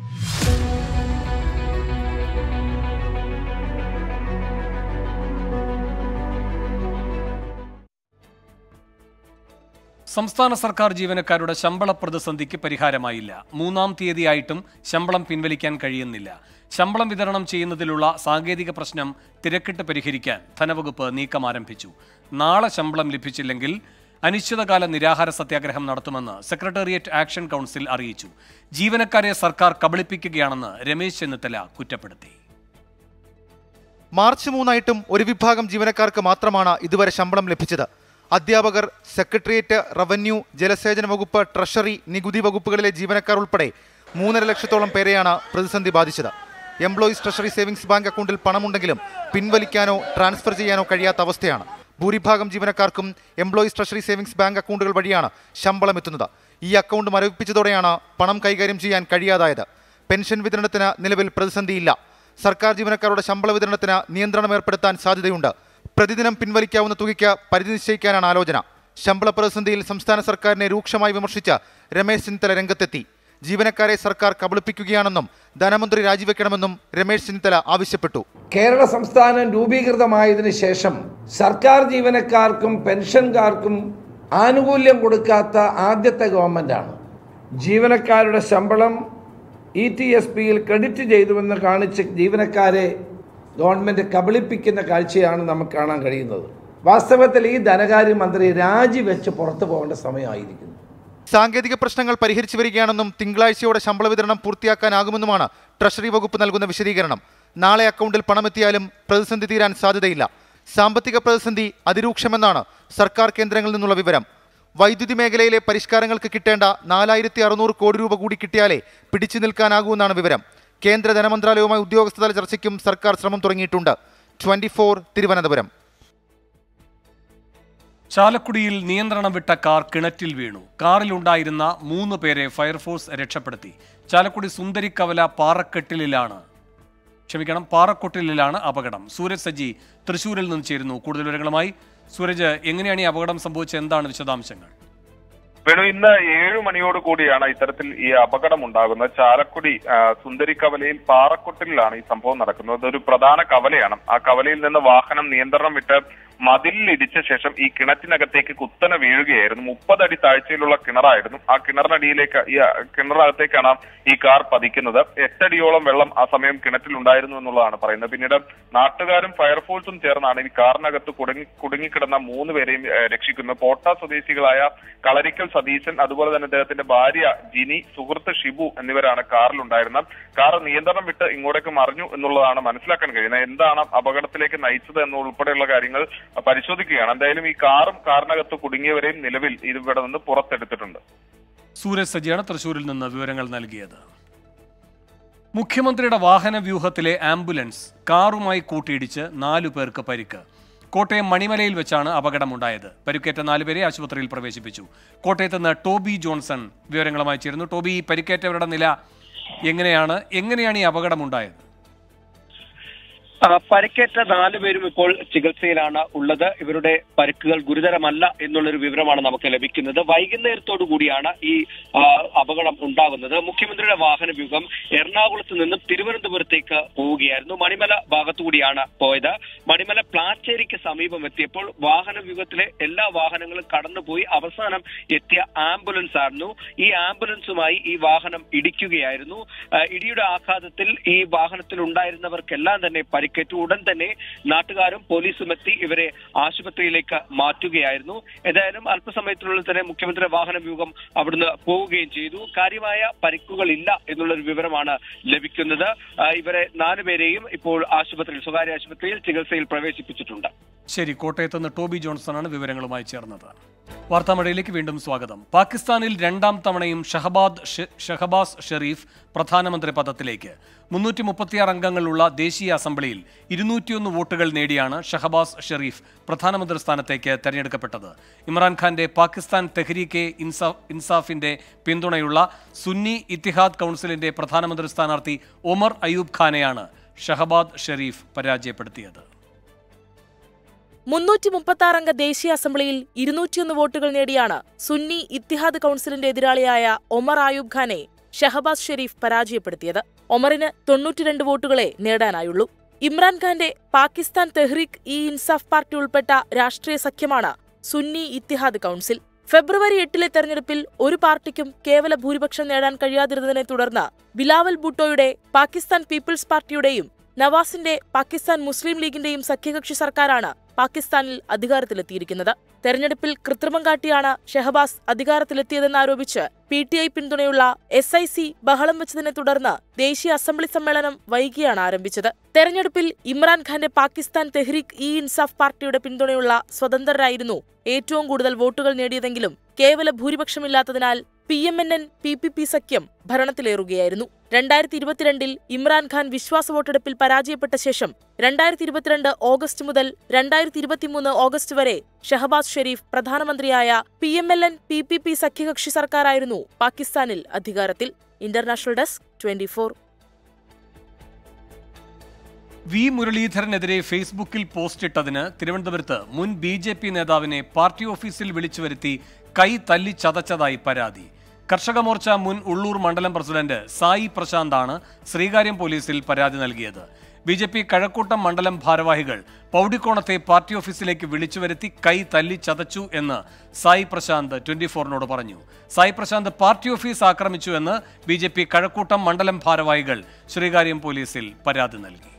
സംസ്ഥാന സർക്കാർ ജീവനക്കാരുടെ ശമ്പള പ്രതിസന്ധിക്ക് പരിഹാരമായില്ല. മൂന്നാം തീയതിയായിട്ടും ശമ്പളം പിൻവലിക്കാൻ കഴിയുന്നില്ല. ശമ്പളം വിതരണം ചെയ്യുന്നതിലുള്ള സാങ്കേതിക പ്രശ്നം തിരക്കിട്ട് പരിഹരിക്കാൻ ധനവകുപ്പ് നീക്കം ആരംഭിച്ചു. നാളെ ശമ്പളം ലഭിച്ചില്ലെങ്കിൽ അനിശ്ചിതകാല നിരാഹാര സത്യാഗ്രഹം നടത്തുമെന്ന് സെക്രട്ടേറിയറ്റ് ആക്ഷൻ കൗൺസിൽ അറിയിച്ചു. ജീവനക്കാരെ സർക്കാർ കബളിപ്പിക്കുകയാണെന്ന് രമേശ് ചെന്നിത്തല കുറ്റപ്പെടുത്തി. മാർച്ച് മൂന്നായിട്ടും ഒരു വിഭാഗം ജീവനക്കാർക്ക് മാത്രമാണ് ഇതുവരെ ശമ്പളം ലഭിച്ചത്. അധ്യാപകർ, സെക്രട്ടേറിയറ്റ്, റവന്യൂ, ജലസേചന വകുപ്പ്, ട്രഷറി, നികുതി വകുപ്പുകളിലെ ജീവനക്കാർ ഉൾപ്പെടെ മൂന്നര ലക്ഷത്തോളം പേരെയാണ് പ്രതിസന്ധി ബാധിച്ചത്. എംപ്ലോയീസ് ട്രഷറി സേവിങ്സ് ബാങ്ക് അക്കൗണ്ടിൽ പണമുണ്ടെങ്കിലും പിൻവലിക്കാനോ ട്രാൻസ്ഫർ ചെയ്യാനോ കഴിയാത്ത അവസ്ഥയാണ്. ഭൂരിഭാഗം ജീവനക്കാർക്കും എംപ്ലോയീസ് ട്രഷറി സേവിങ്സ് ബാങ്ക് അക്കൗണ്ടുകൾ വഴിയാണ് ശമ്പളം എത്തുന്നത്. ഈ അക്കൗണ്ട് മരവിപ്പിച്ചതോടെയാണ് പണം കൈകാര്യം ചെയ്യാൻ കഴിയാതായത്. പെൻഷൻ വിതരണത്തിന് നിലവിൽ പ്രതിസന്ധിയില്ല. സർക്കാർ ജീവനക്കാരുടെ ശമ്പള വിതരണത്തിന് നിയന്ത്രണം ഏർപ്പെടുത്താൻ സാധ്യതയുണ്ട്. പ്രതിദിനം പിൻവലിക്കാവുന്ന തുകയ്ക്ക് പരിധി നിശ്ചയിക്കാനാണ് ആലോചന. ശമ്പള പ്രതിസന്ധിയിൽ സംസ്ഥാന സർക്കാരിനെ രൂക്ഷമായി വിമർശിച്ച രമേശ് ചെന്നിത്തല രംഗത്തെത്തി. ജീവനക്കാരെ സർക്കാർ കബളിപ്പിക്കുകയാണെന്നും ധനമന്ത്രി രാജിവെക്കണമെന്നും രമേശ് ചെന്നിത്തല ആവശ്യപ്പെട്ടു. കേരള സംസ്ഥാനം രൂപീകൃതമായതിനു ശേഷം സർക്കാർ ജീവനക്കാർക്കും പെൻഷൻകാർക്കും ആനുകൂല്യം കൊടുക്കാത്ത ആദ്യത്തെ ഗവൺമെന്റാണ്. ജീവനക്കാരുടെ ശമ്പളം ഇ ടി എസ് പിയിൽ ക്രെഡിറ്റ് ചെയ്തുവെന്ന് കാണിച്ച് ജീവനക്കാരെ ഗവൺമെന്റ് കബളിപ്പിക്കുന്ന കാഴ്ചയാണ് നമുക്ക് കാണാൻ കഴിയുന്നത്. വാസ്തവത്തിൽ ഈ ധനകാര്യമന്ത്രി രാജിവെച്ച് പുറത്തു പോകേണ്ട സമയമായിരിക്കുന്നു. സാങ്കേതിക പ്രശ്നങ്ങൾ പരിഹരിച്ചു വരികയാണെന്നും തിങ്കളാഴ്ചയോടെ ശമ്പള വിതരണം പൂർത്തിയാക്കാനാകുമെന്നുമാണ് ട്രഷറി വകുപ്പ് നൽകുന്ന വിശദീകരണം. നാളെ അക്കൗണ്ടിൽ പണമെത്തിയാലും പ്രതിസന്ധി തീരാൻ സാധ്യതയില്ല. സാമ്പത്തിക പ്രതിസന്ധി അതിരൂക്ഷമെന്നാണ് സർക്കാർ കേന്ദ്രങ്ങളിൽ നിന്നുള്ള വിവരം. വൈദ്യുതി മേഖലയിലെ പരിഷ്കാരങ്ങൾക്ക് കിട്ടേണ്ട നാലായിരത്തി അറുന്നൂറ് കോടി രൂപ കൂടി കിട്ടിയാലേ പിടിച്ചു നിൽക്കാനാകൂവെന്നാണ് വിവരം. കേന്ദ്ര ധനമന്ത്രാലയവുമായി ഉദ്യോഗസ്ഥതല ചർച്ചയ്ക്കും സർക്കാർ ശ്രമം തുടങ്ങിയിട്ടുണ്ട്. Twenty four, Thiruvananthapuram. ചാലക്കുടിയിൽ നിയന്ത്രണം വിട്ട കാർ കിണറ്റിൽ വീണു. കാറിലുണ്ടായിരുന്ന മൂന്ന് പേരെ ഫയർഫോഴ്സ് രക്ഷപ്പെടുത്തി. ചാലക്കുടി സുന്ദരിക്കവല പാറക്കെട്ടിലാണ് ക്ഷമിക്കണം പാറക്കൊട്ടിലാണ് അപകടം. സൂരജ് സജി തൃശ്ശൂരിൽ നിന്ന് ചേരുന്നു കൂടുതൽ വിവരങ്ങളുമായി. സൂരജ്, എങ്ങനെയാണ് ഈ അപകടം സംഭവിച്ചത്? എന്താണ് വിശദാംശങ്ങൾ? വേണു, ഇന്ന് ഏഴു മണിയോട് കൂടിയാണ് ഇത്തരത്തിൽ ഈ അപകടം ഉണ്ടാകുന്നത്. ചാലക്കുടി സുന്ദരിക്കവലയിൽ പാറക്കൊട്ടിലാണ് ഈ സംഭവം നടക്കുന്നത്. അതൊരു പ്രധാന കവലയാണ്. ആ കവലയിൽ നിന്ന് വാഹനം നിയന്ത്രണം വിട്ട് മതിലിൽ ഇടിച്ച ശേഷം ഈ കിണറ്റിനകത്തേക്ക് കുത്തനെ വീഴുകയായിരുന്നു. മുപ്പതടി താഴ്ചയിലുള്ള കിണറായിരുന്നു. ആ കിണറിനടിയിലേക്ക് ഈ കിണറിനകത്തേക്കാണ് ഈ കാർ പതിക്കുന്നത്. എട്ടടിയോളം വെള്ളം ആ സമയം കിണറ്റിൽ ഉണ്ടായിരുന്നു എന്നുള്ളതാണ് പറയുന്നത്. പിന്നീട് നാട്ടുകാരും ഫയർഫോഴ്സും ചേർന്നാണ് ഈ കാറിനകത്ത് കുടുങ്ങി കുടുങ്ങിക്കിടന്ന മൂന്ന് പേരെയും രക്ഷിക്കുന്നത്. പോട്ട സ്വദേശികളായ കളരിക്കൽ സതീശൻ, അതുപോലെ തന്നെ അദ്ദേഹത്തിന്റെ ഭാര്യ ജിനി, സുഹൃത്ത് ഷിബു എന്നിവരാണ് കാറിലുണ്ടായിരുന്നത്. കാർ നിയന്ത്രണം വിട്ട് ഇങ്ങോട്ടേക്ക് മറിഞ്ഞു എന്നുള്ളതാണ് മനസ്സിലാക്കാൻ കഴിയുന്നത്. എന്താണ് അപകടത്തിലേക്ക് നയിച്ചത് എന്നുൾപ്പെടെയുള്ള കാര്യങ്ങൾ പരിശോധിക്കുകയാണ്. എന്തായാലും ഈ കാറും കാറിനകത്ത് കുടുങ്ങിയവരെയും നിലവിൽ ഇവിടെ നിന്ന് പുറത്തെടുത്തിട്ടുണ്ട്. സൂരജ് സജിയാണ് തൃശൂരിൽ നിന്ന് വിവരങ്ങൾ നൽകിയത്. മുഖ്യമന്ത്രിയുടെ വാഹന വ്യൂഹത്തിലെ ആംബുലൻസ് കാറുമായി കൂട്ടിയിടിച്ച് നാലു പേർക്ക് പരിക്ക്. കോട്ടയം മണിമലയിൽ വെച്ചാണ് അപകടമുണ്ടായത്. പരിക്കേറ്റ നാലുപേരെ ആശുപത്രിയിൽ പ്രവേശിപ്പിച്ചു. കോട്ടയത്ത് നിന്ന് ടോബി ജോൺസൺ വിവരങ്ങളുമായി ചേരുന്നു. ടോബി, പരിക്കേറ്റവരുടെ നില എങ്ങനെയാണ് എങ്ങനെയാണ് ഈ അപകടമുണ്ടായത്? പരിക്കേറ്റ നാലുപേരും ഇപ്പോൾ ചികിത്സയിലാണ് ഉള്ളത്. ഇവരുടെ പരിക്കുകൾ ഗുരുതരമല്ല എന്നുള്ളൊരു വിവരമാണ് നമുക്ക് ലഭിക്കുന്നത്. വൈകുന്നേരത്തോടു കൂടിയാണ് ഈ അപകടം ഉണ്ടാകുന്നത്. മുഖ്യമന്ത്രിയുടെ വാഹന വ്യൂഹം എറണാകുളത്ത് നിന്നും തിരുവനന്തപുരത്തേക്ക് പോവുകയായിരുന്നു. മണിമല ഭാഗത്തുകൂടിയാണ് പോയത്. മണിമല പ്ലാച്ചേരിക്ക് സമീപം എത്തിയപ്പോൾ വാഹന വ്യൂഹത്തിലെ എല്ലാ വാഹനങ്ങളും കടന്നുപോയി അവസാനം എത്തിയ ആംബുലൻസ് ആയിരുന്നു. ഈ ആംബുലൻസുമായി ഈ വാഹനം ഇടിക്കുകയായിരുന്നു. ഇടിയുടെ ആഘാതത്തിൽ ഈ വാഹനത്തിൽ ഉണ്ടായിരുന്നവർക്കെല്ലാം തന്നെ പരിക്കേറ്റു. ഉടൻ തന്നെ നാട്ടുകാരും പോലീസും എത്തി ഇവരെ ആശുപത്രിയിലേക്ക് മാറ്റുകയായിരുന്നു. ഏതായാലും അല്പസമയത്തിനുള്ളിൽ തന്നെ മുഖ്യമന്ത്രിയുടെ വാഹന വ്യൂഹം അവിടുന്ന് പോവുകയും ചെയ്തു. കാര്യമായ പരിക്കുകളില്ല എന്നുള്ളൊരു വിവരമാണ് ലഭിക്കുന്നത്. ഇവരെ നാലുപേരെയും ഇപ്പോൾ ആശുപത്രിയിൽ സ്വകാര്യ ആശുപത്രിയിൽ ചികിത്സയിൽ പ്രവേശിപ്പിച്ചിട്ടുണ്ട്. ശരി, കോട്ടയത്ത് നിന്ന് ടോബി ജോൺസണാണ് വിവരങ്ങളുമായി ചേർന്നത്. വാർത്താമഴയിലേക്ക് വീണ്ടും സ്വാഗതം. പാകിസ്ഥാനിൽ രണ്ടാം തവണയും ഷഹബാദ് ഷഹബാസ് ഷെരീഫ് പ്രധാനമന്ത്രി പദത്തിലേക്ക്. മുന്നൂറ്റി മുപ്പത്തിയാറ് അംഗങ്ങളുള്ള ദേശീയ അസംബ്ലിയിൽ ഇരുന്നൂറ്റിയൊന്ന് വോട്ടുകൾ നേടിയാണ് ഷഹബാസ് ഷെരീഫ് പ്രധാനമന്ത്രി സ്ഥാനത്തേക്ക് തെരഞ്ഞെടുക്കപ്പെട്ടത്. ഇമ്രാൻഖാന്റെ പാകിസ്ഥാൻ തെഹ്രീക്കെ ഇൻസാഫ് ഇൻസാഫിന്റെ പിന്തുണയുള്ള സുന്നി ഇത്തിഹാദ് കൗൺസിലിന്റെ പ്രധാനമന്ത്രി സ്ഥാനാർത്ഥി ഒമർ അയൂബ് ഖാനെയാണ് ഷഹബാദ് ഷെരീഫ് പരാജയപ്പെടുത്തിയത്. മുന്നൂറ്റി മുപ്പത്തി ആറ് അംഗ ദേശീയ അസംബ്ലിയിൽ ഇരുന്നൂറ്റിയൊന്ന് വോട്ടുകൾ നേടിയാണ് സുന്നി ഇത്തിഹാദ് കൗൺസിലിന്റെ എതിരാളിയായ ഒമർ അയൂബ് ഖാനെ ഷഹബാസ് ഷെരീഫ് പരാജയപ്പെടുത്തിയത്. ഒമറിന് തൊണ്ണൂറ്റിരണ്ട് വോട്ടുകളെ നേടാനായുള്ളൂ. ഇമ്രാൻഖാന്റെ പാകിസ്ഥാൻ തെഹ്രീക്ക് ഇ ഇൻസാഫ് പാർട്ടി ഉൾപ്പെട്ട രാഷ്ട്രീയ സഖ്യമാണ് സുന്നി ഇത്തിഹാദ് കൗൺസിൽ. ഫെബ്രുവരി എട്ടിലെ തെരഞ്ഞെടുപ്പിൽ ഒരു പാർട്ടിക്കും കേവല ഭൂരിപക്ഷം നേടാൻ കഴിയാതിരുന്നതിനെ തുടർന്ന് ബിലാവൽ ഭൂട്ടോയുടെ പാകിസ്ഥാൻ പീപ്പിൾസ് പാർട്ടിയുടെയും നവാസിന്റെ പാകിസ്ഥാൻ മുസ്ലിം ലീഗിന്റെയും സഖ്യകക്ഷി സർക്കാരാണ് പാകിസ്ഥാനിൽ അധികാരത്തിലെത്തിയിരിക്കുന്നത്. തെരഞ്ഞെടുപ്പിൽ കൃത്രിമം കാട്ടിയാണ് ഷഹബാസ് അധികാരത്തിലെത്തിയതെന്നാരോപിച്ച് പി ടി ഐ പിന്തുണയുള്ള എസ് ഐ സി ബഹളം വെച്ചതിനെ തുടർന്ന് ദേശീയ അസംബ്ലി സമ്മേളനം വൈകിയാണ് ആരംഭിച്ചത്. തെരഞ്ഞെടുപ്പിൽ ഇമ്രാൻഖാന്റെ പാകിസ്ഥാൻ തെഹ്രീക്ക് ഇ ഇൻസാഫ് പാർട്ടിയുടെ പിന്തുണയുള്ള സ്വതന്ത്രരായിരുന്നു ഏറ്റവും കൂടുതൽ വോട്ടുകൾ നേടിയതെങ്കിലും കേവല ഭൂരിപക്ഷമില്ലാത്തതിനാൽ P M N N P P P സഖ്യം ഭരണത്തിലേറുകയായിരുന്നു. രണ്ടായിരത്തി ഇരുപത്തിരണ്ടിൽ ഇമ്രാൻഖാൻ വിശ്വാസ വോട്ടെടുപ്പിൽ പരാജയപ്പെട്ട ശേഷം രണ്ടായിരത്തി ഇരുപത്തിരണ്ട് ഓഗസ്റ്റ് മുതൽ രണ്ടായിരത്തി ഇരുപത്തിമൂന്ന് ഓഗസ്റ്റ് വരെ ഷഹബാസ് ഷെരീഫ് പ്രധാനമന്ത്രിയായ P M L N P P P സഖ്യകക്ഷി സർക്കാരായിരുന്നു പാകിസ്ഥാനിൽ അധികാരത്തിൽ. International desk twenty four. V മുരളീധരനെതിരെ ഫേസ്ബുക്കിൽ പോസ്റ്റിട്ടതിന് തിരുവനന്തപുരത്ത് മുൻ ബി ജെ പി നേതാവിനെ പാർട്ടി ഓഫീസിൽ വിളിച്ചു വരുത്തി കൈ തല്ലി ചതച്ചതായി പരാതി. കർഷക മോർച്ച മുൻ ഉള്ളൂർ മണ്ഡലം പ്രസിഡന്റ് സായി പ്രശാന്താണ് ശ്രീകാര്യം പോലീസിൽ പരാതി നൽകിയത്. ബി ജെ പി കഴക്കൂട്ടം മണ്ഡലം ഭാരവാഹികൾ പൗടിക്കോണത്തെ പാർട്ടി ഓഫീസിലേക്ക് വിളിച്ചു വരുത്തി കൈ തല്ലി ചതച്ചു എന്ന് സായി പ്രശാന്ത് ട്വന്റി ഫോറിനോട് പറഞ്ഞു. സായി പ്രശാന്ത് പാർട്ടി ഓഫീസ് ആക്രമിച്ചു എന്ന് ബി ജെ പി കഴക്കൂട്ടം മണ്ഡലം ഭാരവാഹികൾ ശ്രീകാര്യം പോലീസിൽ പരാതി നൽകി.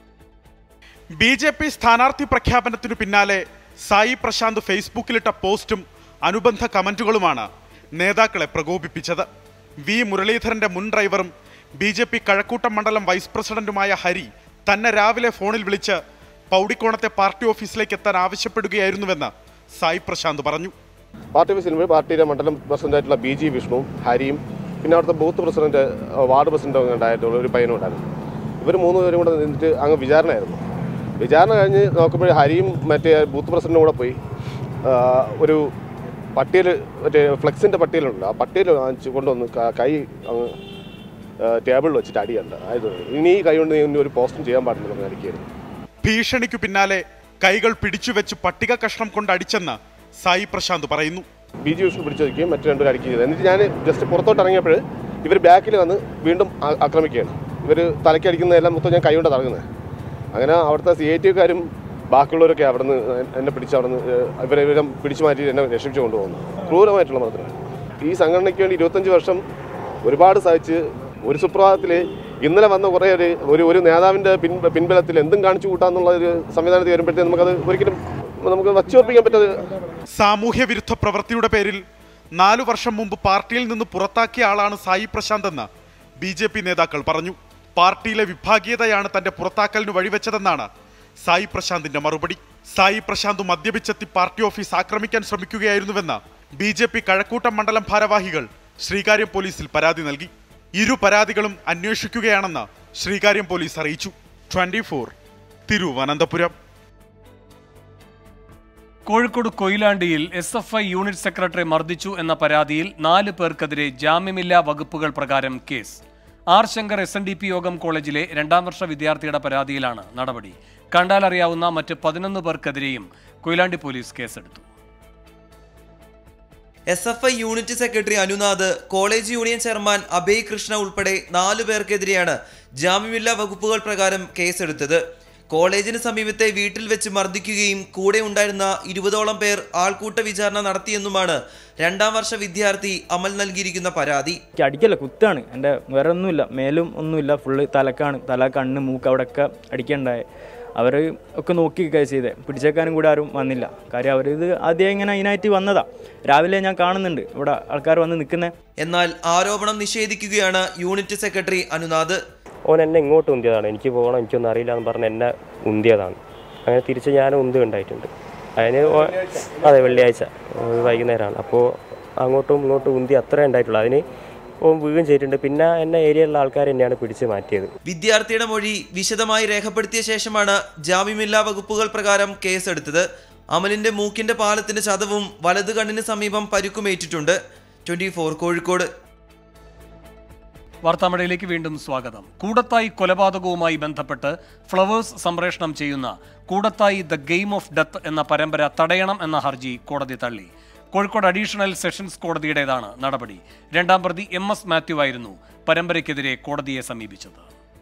ബി ജെ പി സ്ഥാനാർത്ഥി പ്രഖ്യാപനത്തിനു പിന്നാലെ സായി പ്രശാന്ത് ഫേസ്ബുക്കിലിട്ട പോസ്റ്റും അനുബന്ധ കമന്റുകളുമാണ് നേതാക്കളെ പ്രകോപിപ്പിച്ചത്. വി മുരളീധരന്റെ മുൻ ഡ്രൈവറും ബി ജെ പി കഴക്കൂട്ടം മണ്ഡലം വൈസ് പ്രസിഡന്റുമായ ഹരി തന്നെ രാവിലെ ഫോണിൽ വിളിച്ച് പൗടിക്കോണത്തെ പാർട്ടി ഓഫീസിലേക്ക് എത്താൻ ആവശ്യപ്പെടുകയായിരുന്നുവെന്ന് സായി പ്രശാന്ത് പറഞ്ഞു. പാർട്ടി ഓഫീസിൽ പാർട്ടിയുടെ മണ്ഡലം പ്രസിഡന്റായിട്ടുള്ള ബി ജി വിഷ്ണുവും ഹരിയും പിന്നെ അവിടുത്തെ ബൂത്ത് പ്രസിഡന്റ് വാർഡ് പ്രസിഡന്റ് ഉണ്ടായിട്ടുള്ള ഒരു പയ്യനും ഉണ്ടായിരുന്നു. ഇവർ മൂന്ന് പേരും കൂടെ നിന്നിട്ട് അങ്ങ് വിചാരണയായിരുന്നു. വിചാരണ കഴിഞ്ഞ് നോക്കുമ്പോൾ ഹരിയും മറ്റേ ബൂത്ത് പ്രസിഡന്റും കൂടെ പോയി ഒരു പട്ടിയൽ മറ്റേ ഫ്ലെക്സിൻ്റെ പട്ടിയലുണ്ട്, ആ പട്ടിയൽ വാങ്ങിച്ച് കൊണ്ടുവന്ന് കൈ അങ്ങ് ടേബിളിൽ വെച്ചിട്ട് അടിയുണ്ട്. അതായത് ഇനി കൈ കൊണ്ട് ഇനി ഒരു പോസ്റ്റും ചെയ്യാൻ പാടില്ലെന്ന് അടിക്കുകയായിരുന്നു. ഭീഷണിക്കു പിന്നാലെ കൈകൾ പിടിച്ചുവെച്ച് പട്ടിക കഷ്ണം കൊണ്ട് അടിച്ചെന്ന് സായി പ്രശാന്ത് പറയുന്നു. ബി ജി വിഷ്ണു പിടിച്ചു വയ്ക്കുകയും മറ്റു രണ്ടുപേരും അടിക്കുകയും ചെയ്തു. എന്നിട്ട് ഞാൻ ജസ്റ്റ് പുറത്തോട്ട് ഇറങ്ങിയപ്പോൾ ഇവർ ബാക്കിൽ വന്ന് വീണ്ടും ആക്രമിക്കുകയാണ്. ഇവർ തലയ്ക്കടിക്കുന്നതെല്ലാം മൊത്തം ഞാൻ കൈ കൊണ്ട് ഇറങ്ങുന്നത്. അങ്ങനെ അവിടുത്തെ സി ഐ ടിക്കാരും ബാക്കിയുള്ളവരൊക്കെ അവിടെ നിന്ന് എന്നെ പിടിച്ച് അവിടെ നിന്ന് ഇവരെ ഇവരെ പിടിച്ചു മാറ്റി എന്നെ രക്ഷിച്ചു കൊണ്ടുപോകുന്നു. ക്രൂരമായിട്ടുള്ള മതത്തിലാണ്. ഈ സംഘടനയ്ക്ക് വേണ്ടി ഇരുപത്തഞ്ച് വർഷം ഒരുപാട് സഹിച്ച് ഒരു സുപ്രഭാതത്തിൽ ഇന്നലെ വന്ന കുറേ ഒരു ഒരു നേതാവിൻ്റെ പിൻ പിൻബലത്തിൽ എന്തും കാണിച്ചു കൂട്ടാന്നുള്ള ഒരു സംവിധാനത്തിൽ വരുമ്പോഴത്തേക്ക് നമുക്കത് ഒരിക്കലും നമുക്ക് വച്ചുറപ്പിക്കാൻ പറ്റത്. സാമൂഹ്യ വിരുദ്ധ പ്രവൃത്തിയുടെ പേരിൽ നാലു വർഷം മുമ്പ് പാർട്ടിയിൽ നിന്ന് പുറത്താക്കിയ ആളാണ് സായി പ്രശാന്ത് എന്ന് ബി ജെ പി നേതാക്കൾ പറഞ്ഞു. പാർട്ടിയിലെ വിഭാഗീയതയാണ് തന്റെ പുറത്താക്കലിന് വഴിവെച്ചതെന്നാണ് സായി പ്രശാന്തിന്റെ മറുപടി. സായി പ്രശാന്ത് മദ്യപിച്ചെത്തി പാർട്ടി ഓഫീസ് ആക്രമിക്കാൻ ശ്രമിക്കുകയായിരുന്നുവെന്ന് ബി ജെ പി കഴക്കൂട്ടം മണ്ഡലം ഭാരവാഹികൾ ശ്രീകാര്യം പോലീസിൽ പരാതി നൽകി. ഇരു പരാതികളും അന്വേഷിക്കുകയാണെന്ന് ശ്രീകാര്യം പോലീസ് അറിയിച്ചു. Twenty four Thiruvananthapuram. കോഴിക്കോട് കൊയിലാണ്ടിയിൽ S F I unit secretary മർദ്ദിച്ചു എന്ന പരാതിയിൽ നാല് പേർക്കെതിരെ ജാമ്യമില്ലാ വകുപ്പുകൾ പ്രകാരം case. R Sankar S N D P യോഗം കോളേജിലെ രണ്ടാം വർഷ വിദ്യാർത്ഥിയുടെ പരാതിയിലാണ് നടപടി. കണ്ടാലറിയാവുന്ന മറ്റ് പതിനൊന്ന് പേർക്കെതിരെയും കൊയിലാണ്ടി പോലീസ് കേസെടുത്തു. S F I unit secretary Anunath, college union chairman Abhay Krishna ഉൾപ്പെടെ നാലു പേർക്കെതിരെയാണ് ജാമ്യമില്ലാ വകുപ്പുകൾ പ്രകാരം കേസെടുത്തത്. കോളേജിന് സമീപത്തെ വീട്ടിൽ വെച്ച് മർദ്ദിക്കുകയും കൂടെ ഉണ്ടായിരുന്ന ഇരുപതോളം പേർ ആൾക്കൂട്ട വിചാരണ നടത്തിയെന്നുമാണ് രണ്ടാം വർഷ വിദ്യാർത്ഥി അമൽ നൽകിയിരിക്കുന്ന പരാതി. അടിക്കല്ല, കുത്താണ്. എൻ്റെ വേറെ ഒന്നുമില്ല, മേലും ഒന്നുമില്ല, ഫുള്ള് തലക്കാണ്, തല കണ്ണ് മൂക്ക് അവിടെയൊക്കെ അടിക്കണ്ടായി. അവർ ഒക്കെ നോക്കിയൊക്കെ ചെയ്തേ, പിടിച്ചേക്കാനും കൂടെ ആരും വന്നില്ല. കാര്യം അവർ ഇത് ആദ്യം ഇങ്ങനെ അതിനായിട്ട് വന്നതാ. രാവിലെ ഞാൻ കാണുന്നുണ്ട് ഇവിടെ ആൾക്കാർ വന്ന് നിൽക്കുന്നത്. എന്നാൽ ആരോപണം നിഷേധിക്കുകയാണ് യൂണിറ്റ് സെക്രട്ടറി അനുനാഥ്. ഓൻ എന്നെ ഇങ്ങോട്ട് ഉന്തിയതാണ്. എനിക്ക് പോകണം, എനിക്കൊന്നും അറിയില്ല എന്ന് പറഞ്ഞ് എന്നെ ഉന്തിയതാണ്. അങ്ങനെ തിരിച്ച് ഞാൻ ഉന്ത് ഉണ്ടായിട്ടുണ്ട്. അതിന് അതെ വെള്ളിയാഴ്ച വൈകുന്നേരമാണ്. അപ്പോൾ അങ്ങോട്ടും ഇങ്ങോട്ടും ഉന്തി അത്രേ ഉണ്ടായിട്ടുള്ളൂ. അതിന് വീഴുകയും ചെയ്തിട്ടുണ്ട്. പിന്നെ എന്നെ ഏരിയയിലുള്ള ആൾക്കാർ തന്നെയാണ് പിടിച്ച് മാറ്റിയത്. വിദ്യാർത്ഥിയുടെ മൊഴി വിശദമായി രേഖപ്പെടുത്തിയ ശേഷമാണ് ജാമ്യമില്ലാ വകുപ്പുകൾ പ്രകാരം കേസെടുത്തത്. അമലിന്റെ മൂക്കിന്റെ പാലത്തിന്റെ ചതവും വലതു കണ്ണിന് സമീപം പരുക്കുമേറ്റിട്ടുണ്ട്. Twenty four Kozhikode. വാർത്താമഴയിലേക്ക് വീണ്ടും സ്വാഗതം. കൂടത്തായി കൊലപാതകവുമായി ബന്ധപ്പെട്ട് ഫ്ലവേഴ്സ് സംപ്രേഷണം ചെയ്യുന്ന Koodathayi the game of death എന്ന പരമ്പര തടയണം എന്ന ഹർജി കോടതി തള്ളി. കോഴിക്കോട് അഡീഷണൽ സെഷൻസ് കോടതിയുടേതാണ് നടപടി. രണ്ടാം പ്രതി എം എസ് മാത്യു ആയിരുന്നു പരമ്പരയ്ക്കെതിരെ കോടതിയെ സമീപിച്ചത്.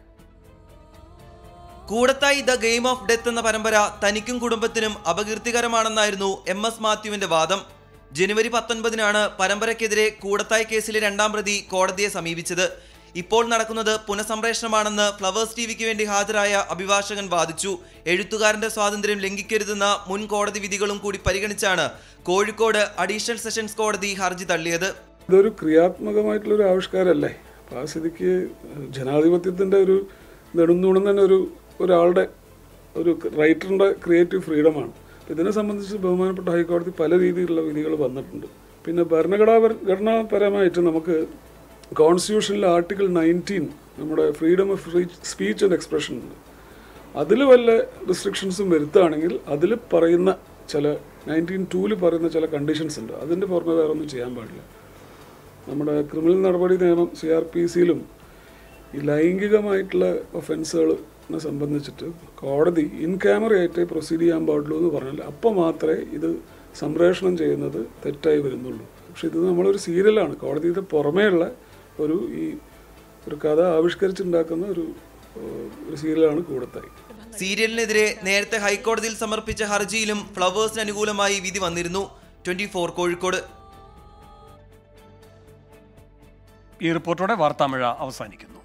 Koodathayi the game of death എന്ന പരമ്പര തനിക്കും കുടുംബത്തിനും അപകീർത്തികരമാണെന്നായിരുന്നു എം എസ് മാത്യുവിന്റെ വാദം. ജനുവരി പത്തൊൻപതിനാണ് പരമ്പരയ്ക്കെതിരെ കൂടത്തായി കേസിലെ രണ്ടാം പ്രതി കോടതിയെ സമീപിച്ചത്. ഇപ്പോൾ നടക്കുന്നത് പുനഃസംപ്രേഷണമാണെന്ന് ഫ്ലവേഴ്സ് ടിവിക്ക് വേണ്ടി ഹാജരായ അഭിഭാഷകൻ വാദിച്ചു. എഴുത്തുകാരന്റെ സ്വാതന്ത്ര്യം ലംഘിക്കരുതെന്ന മുൻ കോടതി വിധികളും കൂടി പരിഗണിച്ചാണ് കോഴിക്കോട് അഡീഷണൽ സെഷൻസ് കോടതി ഹർജി തള്ളിയത്. ഇതൊരു ക്രിയാത്മകമായിട്ടുള്ള ഒരു ആവിഷ്കാരമല്ലേ? ആ സ്ഥിതിക്ക് ജനാധിപത്യത്തിന്റെ ഒരു നെടുന്നൂണം തന്നെ ഒരു ഒരാളുടെ ഒരു റൈറ്ററിന്റെ ക്രിയേറ്റീവ് ഫ്രീഡമാണ്. ഇതിനെ സംബന്ധിച്ച് ബഹുമാനപ്പെട്ട ഹൈക്കോടതി പല രീതിയിലുള്ള വിധികൾ വന്നിട്ടുണ്ട്. പിന്നെ ഭരണഘടനാ ഘടനാപരമായിട്ട് നമുക്ക് കോൺസ്റ്റിറ്റ്യൂഷനിലെ ആർട്ടിക്കിൾ നയൻറ്റീൻ നമ്മുടെ freedom of speech and expression ഉണ്ട്. അതിൽ വല്ല റിസ്ട്രിക്ഷൻസും വരുത്തുകയാണെങ്കിൽ അതിൽ പറയുന്ന ചില നയൻറ്റീൻ ടൂവിൽ പറയുന്ന ചില കണ്ടീഷൻസ് ഉണ്ട്. അതിൻ്റെ പുറമെ വേറെ ഒന്നും ചെയ്യാൻ പാടില്ല. നമ്മുടെ ക്രിമിനൽ നടപടി നിയമം സി ആർ പി സിയിലും ഈ ലൈംഗികമായിട്ടുള്ള ഒഫൻസുകളെ സംബന്ധിച്ചിട്ട് കോടതി ഇൻ ക്യാമറയായിട്ട് പ്രൊസീഡ് ചെയ്യാൻ പാടുള്ളൂ എന്ന് പറഞ്ഞാൽ അപ്പോൾ മാത്രമേ ഇത് സംപ്രേഷണം ചെയ്യുന്നത് തെറ്റായി വരുന്നുള്ളൂ. പക്ഷെ ഇത് നമ്മളൊരു സീരിയലാണ്. കോടതിയുടെ പുറമേയുള്ള ഒരു ഈ ഒരു കഥ ആവിഷ്കരിച്ചുണ്ടാക്കുന്ന ഒരു ഒരു സീരിയലാണ് കൂടത്തായി. സീരിയലിനെതിരെ നേരത്തെ ഹൈക്കോടതിയിൽ സമർപ്പിച്ച ഹർജിയിലും ഫ്ലവേഴ്സിന് അനുകൂലമായി വിധി വന്നിരുന്നു. Twenty four Kozhikode. ഈ റിപ്പോർട്ടോടെ വാർത്താമഴ അവസാനിക്കുന്നു.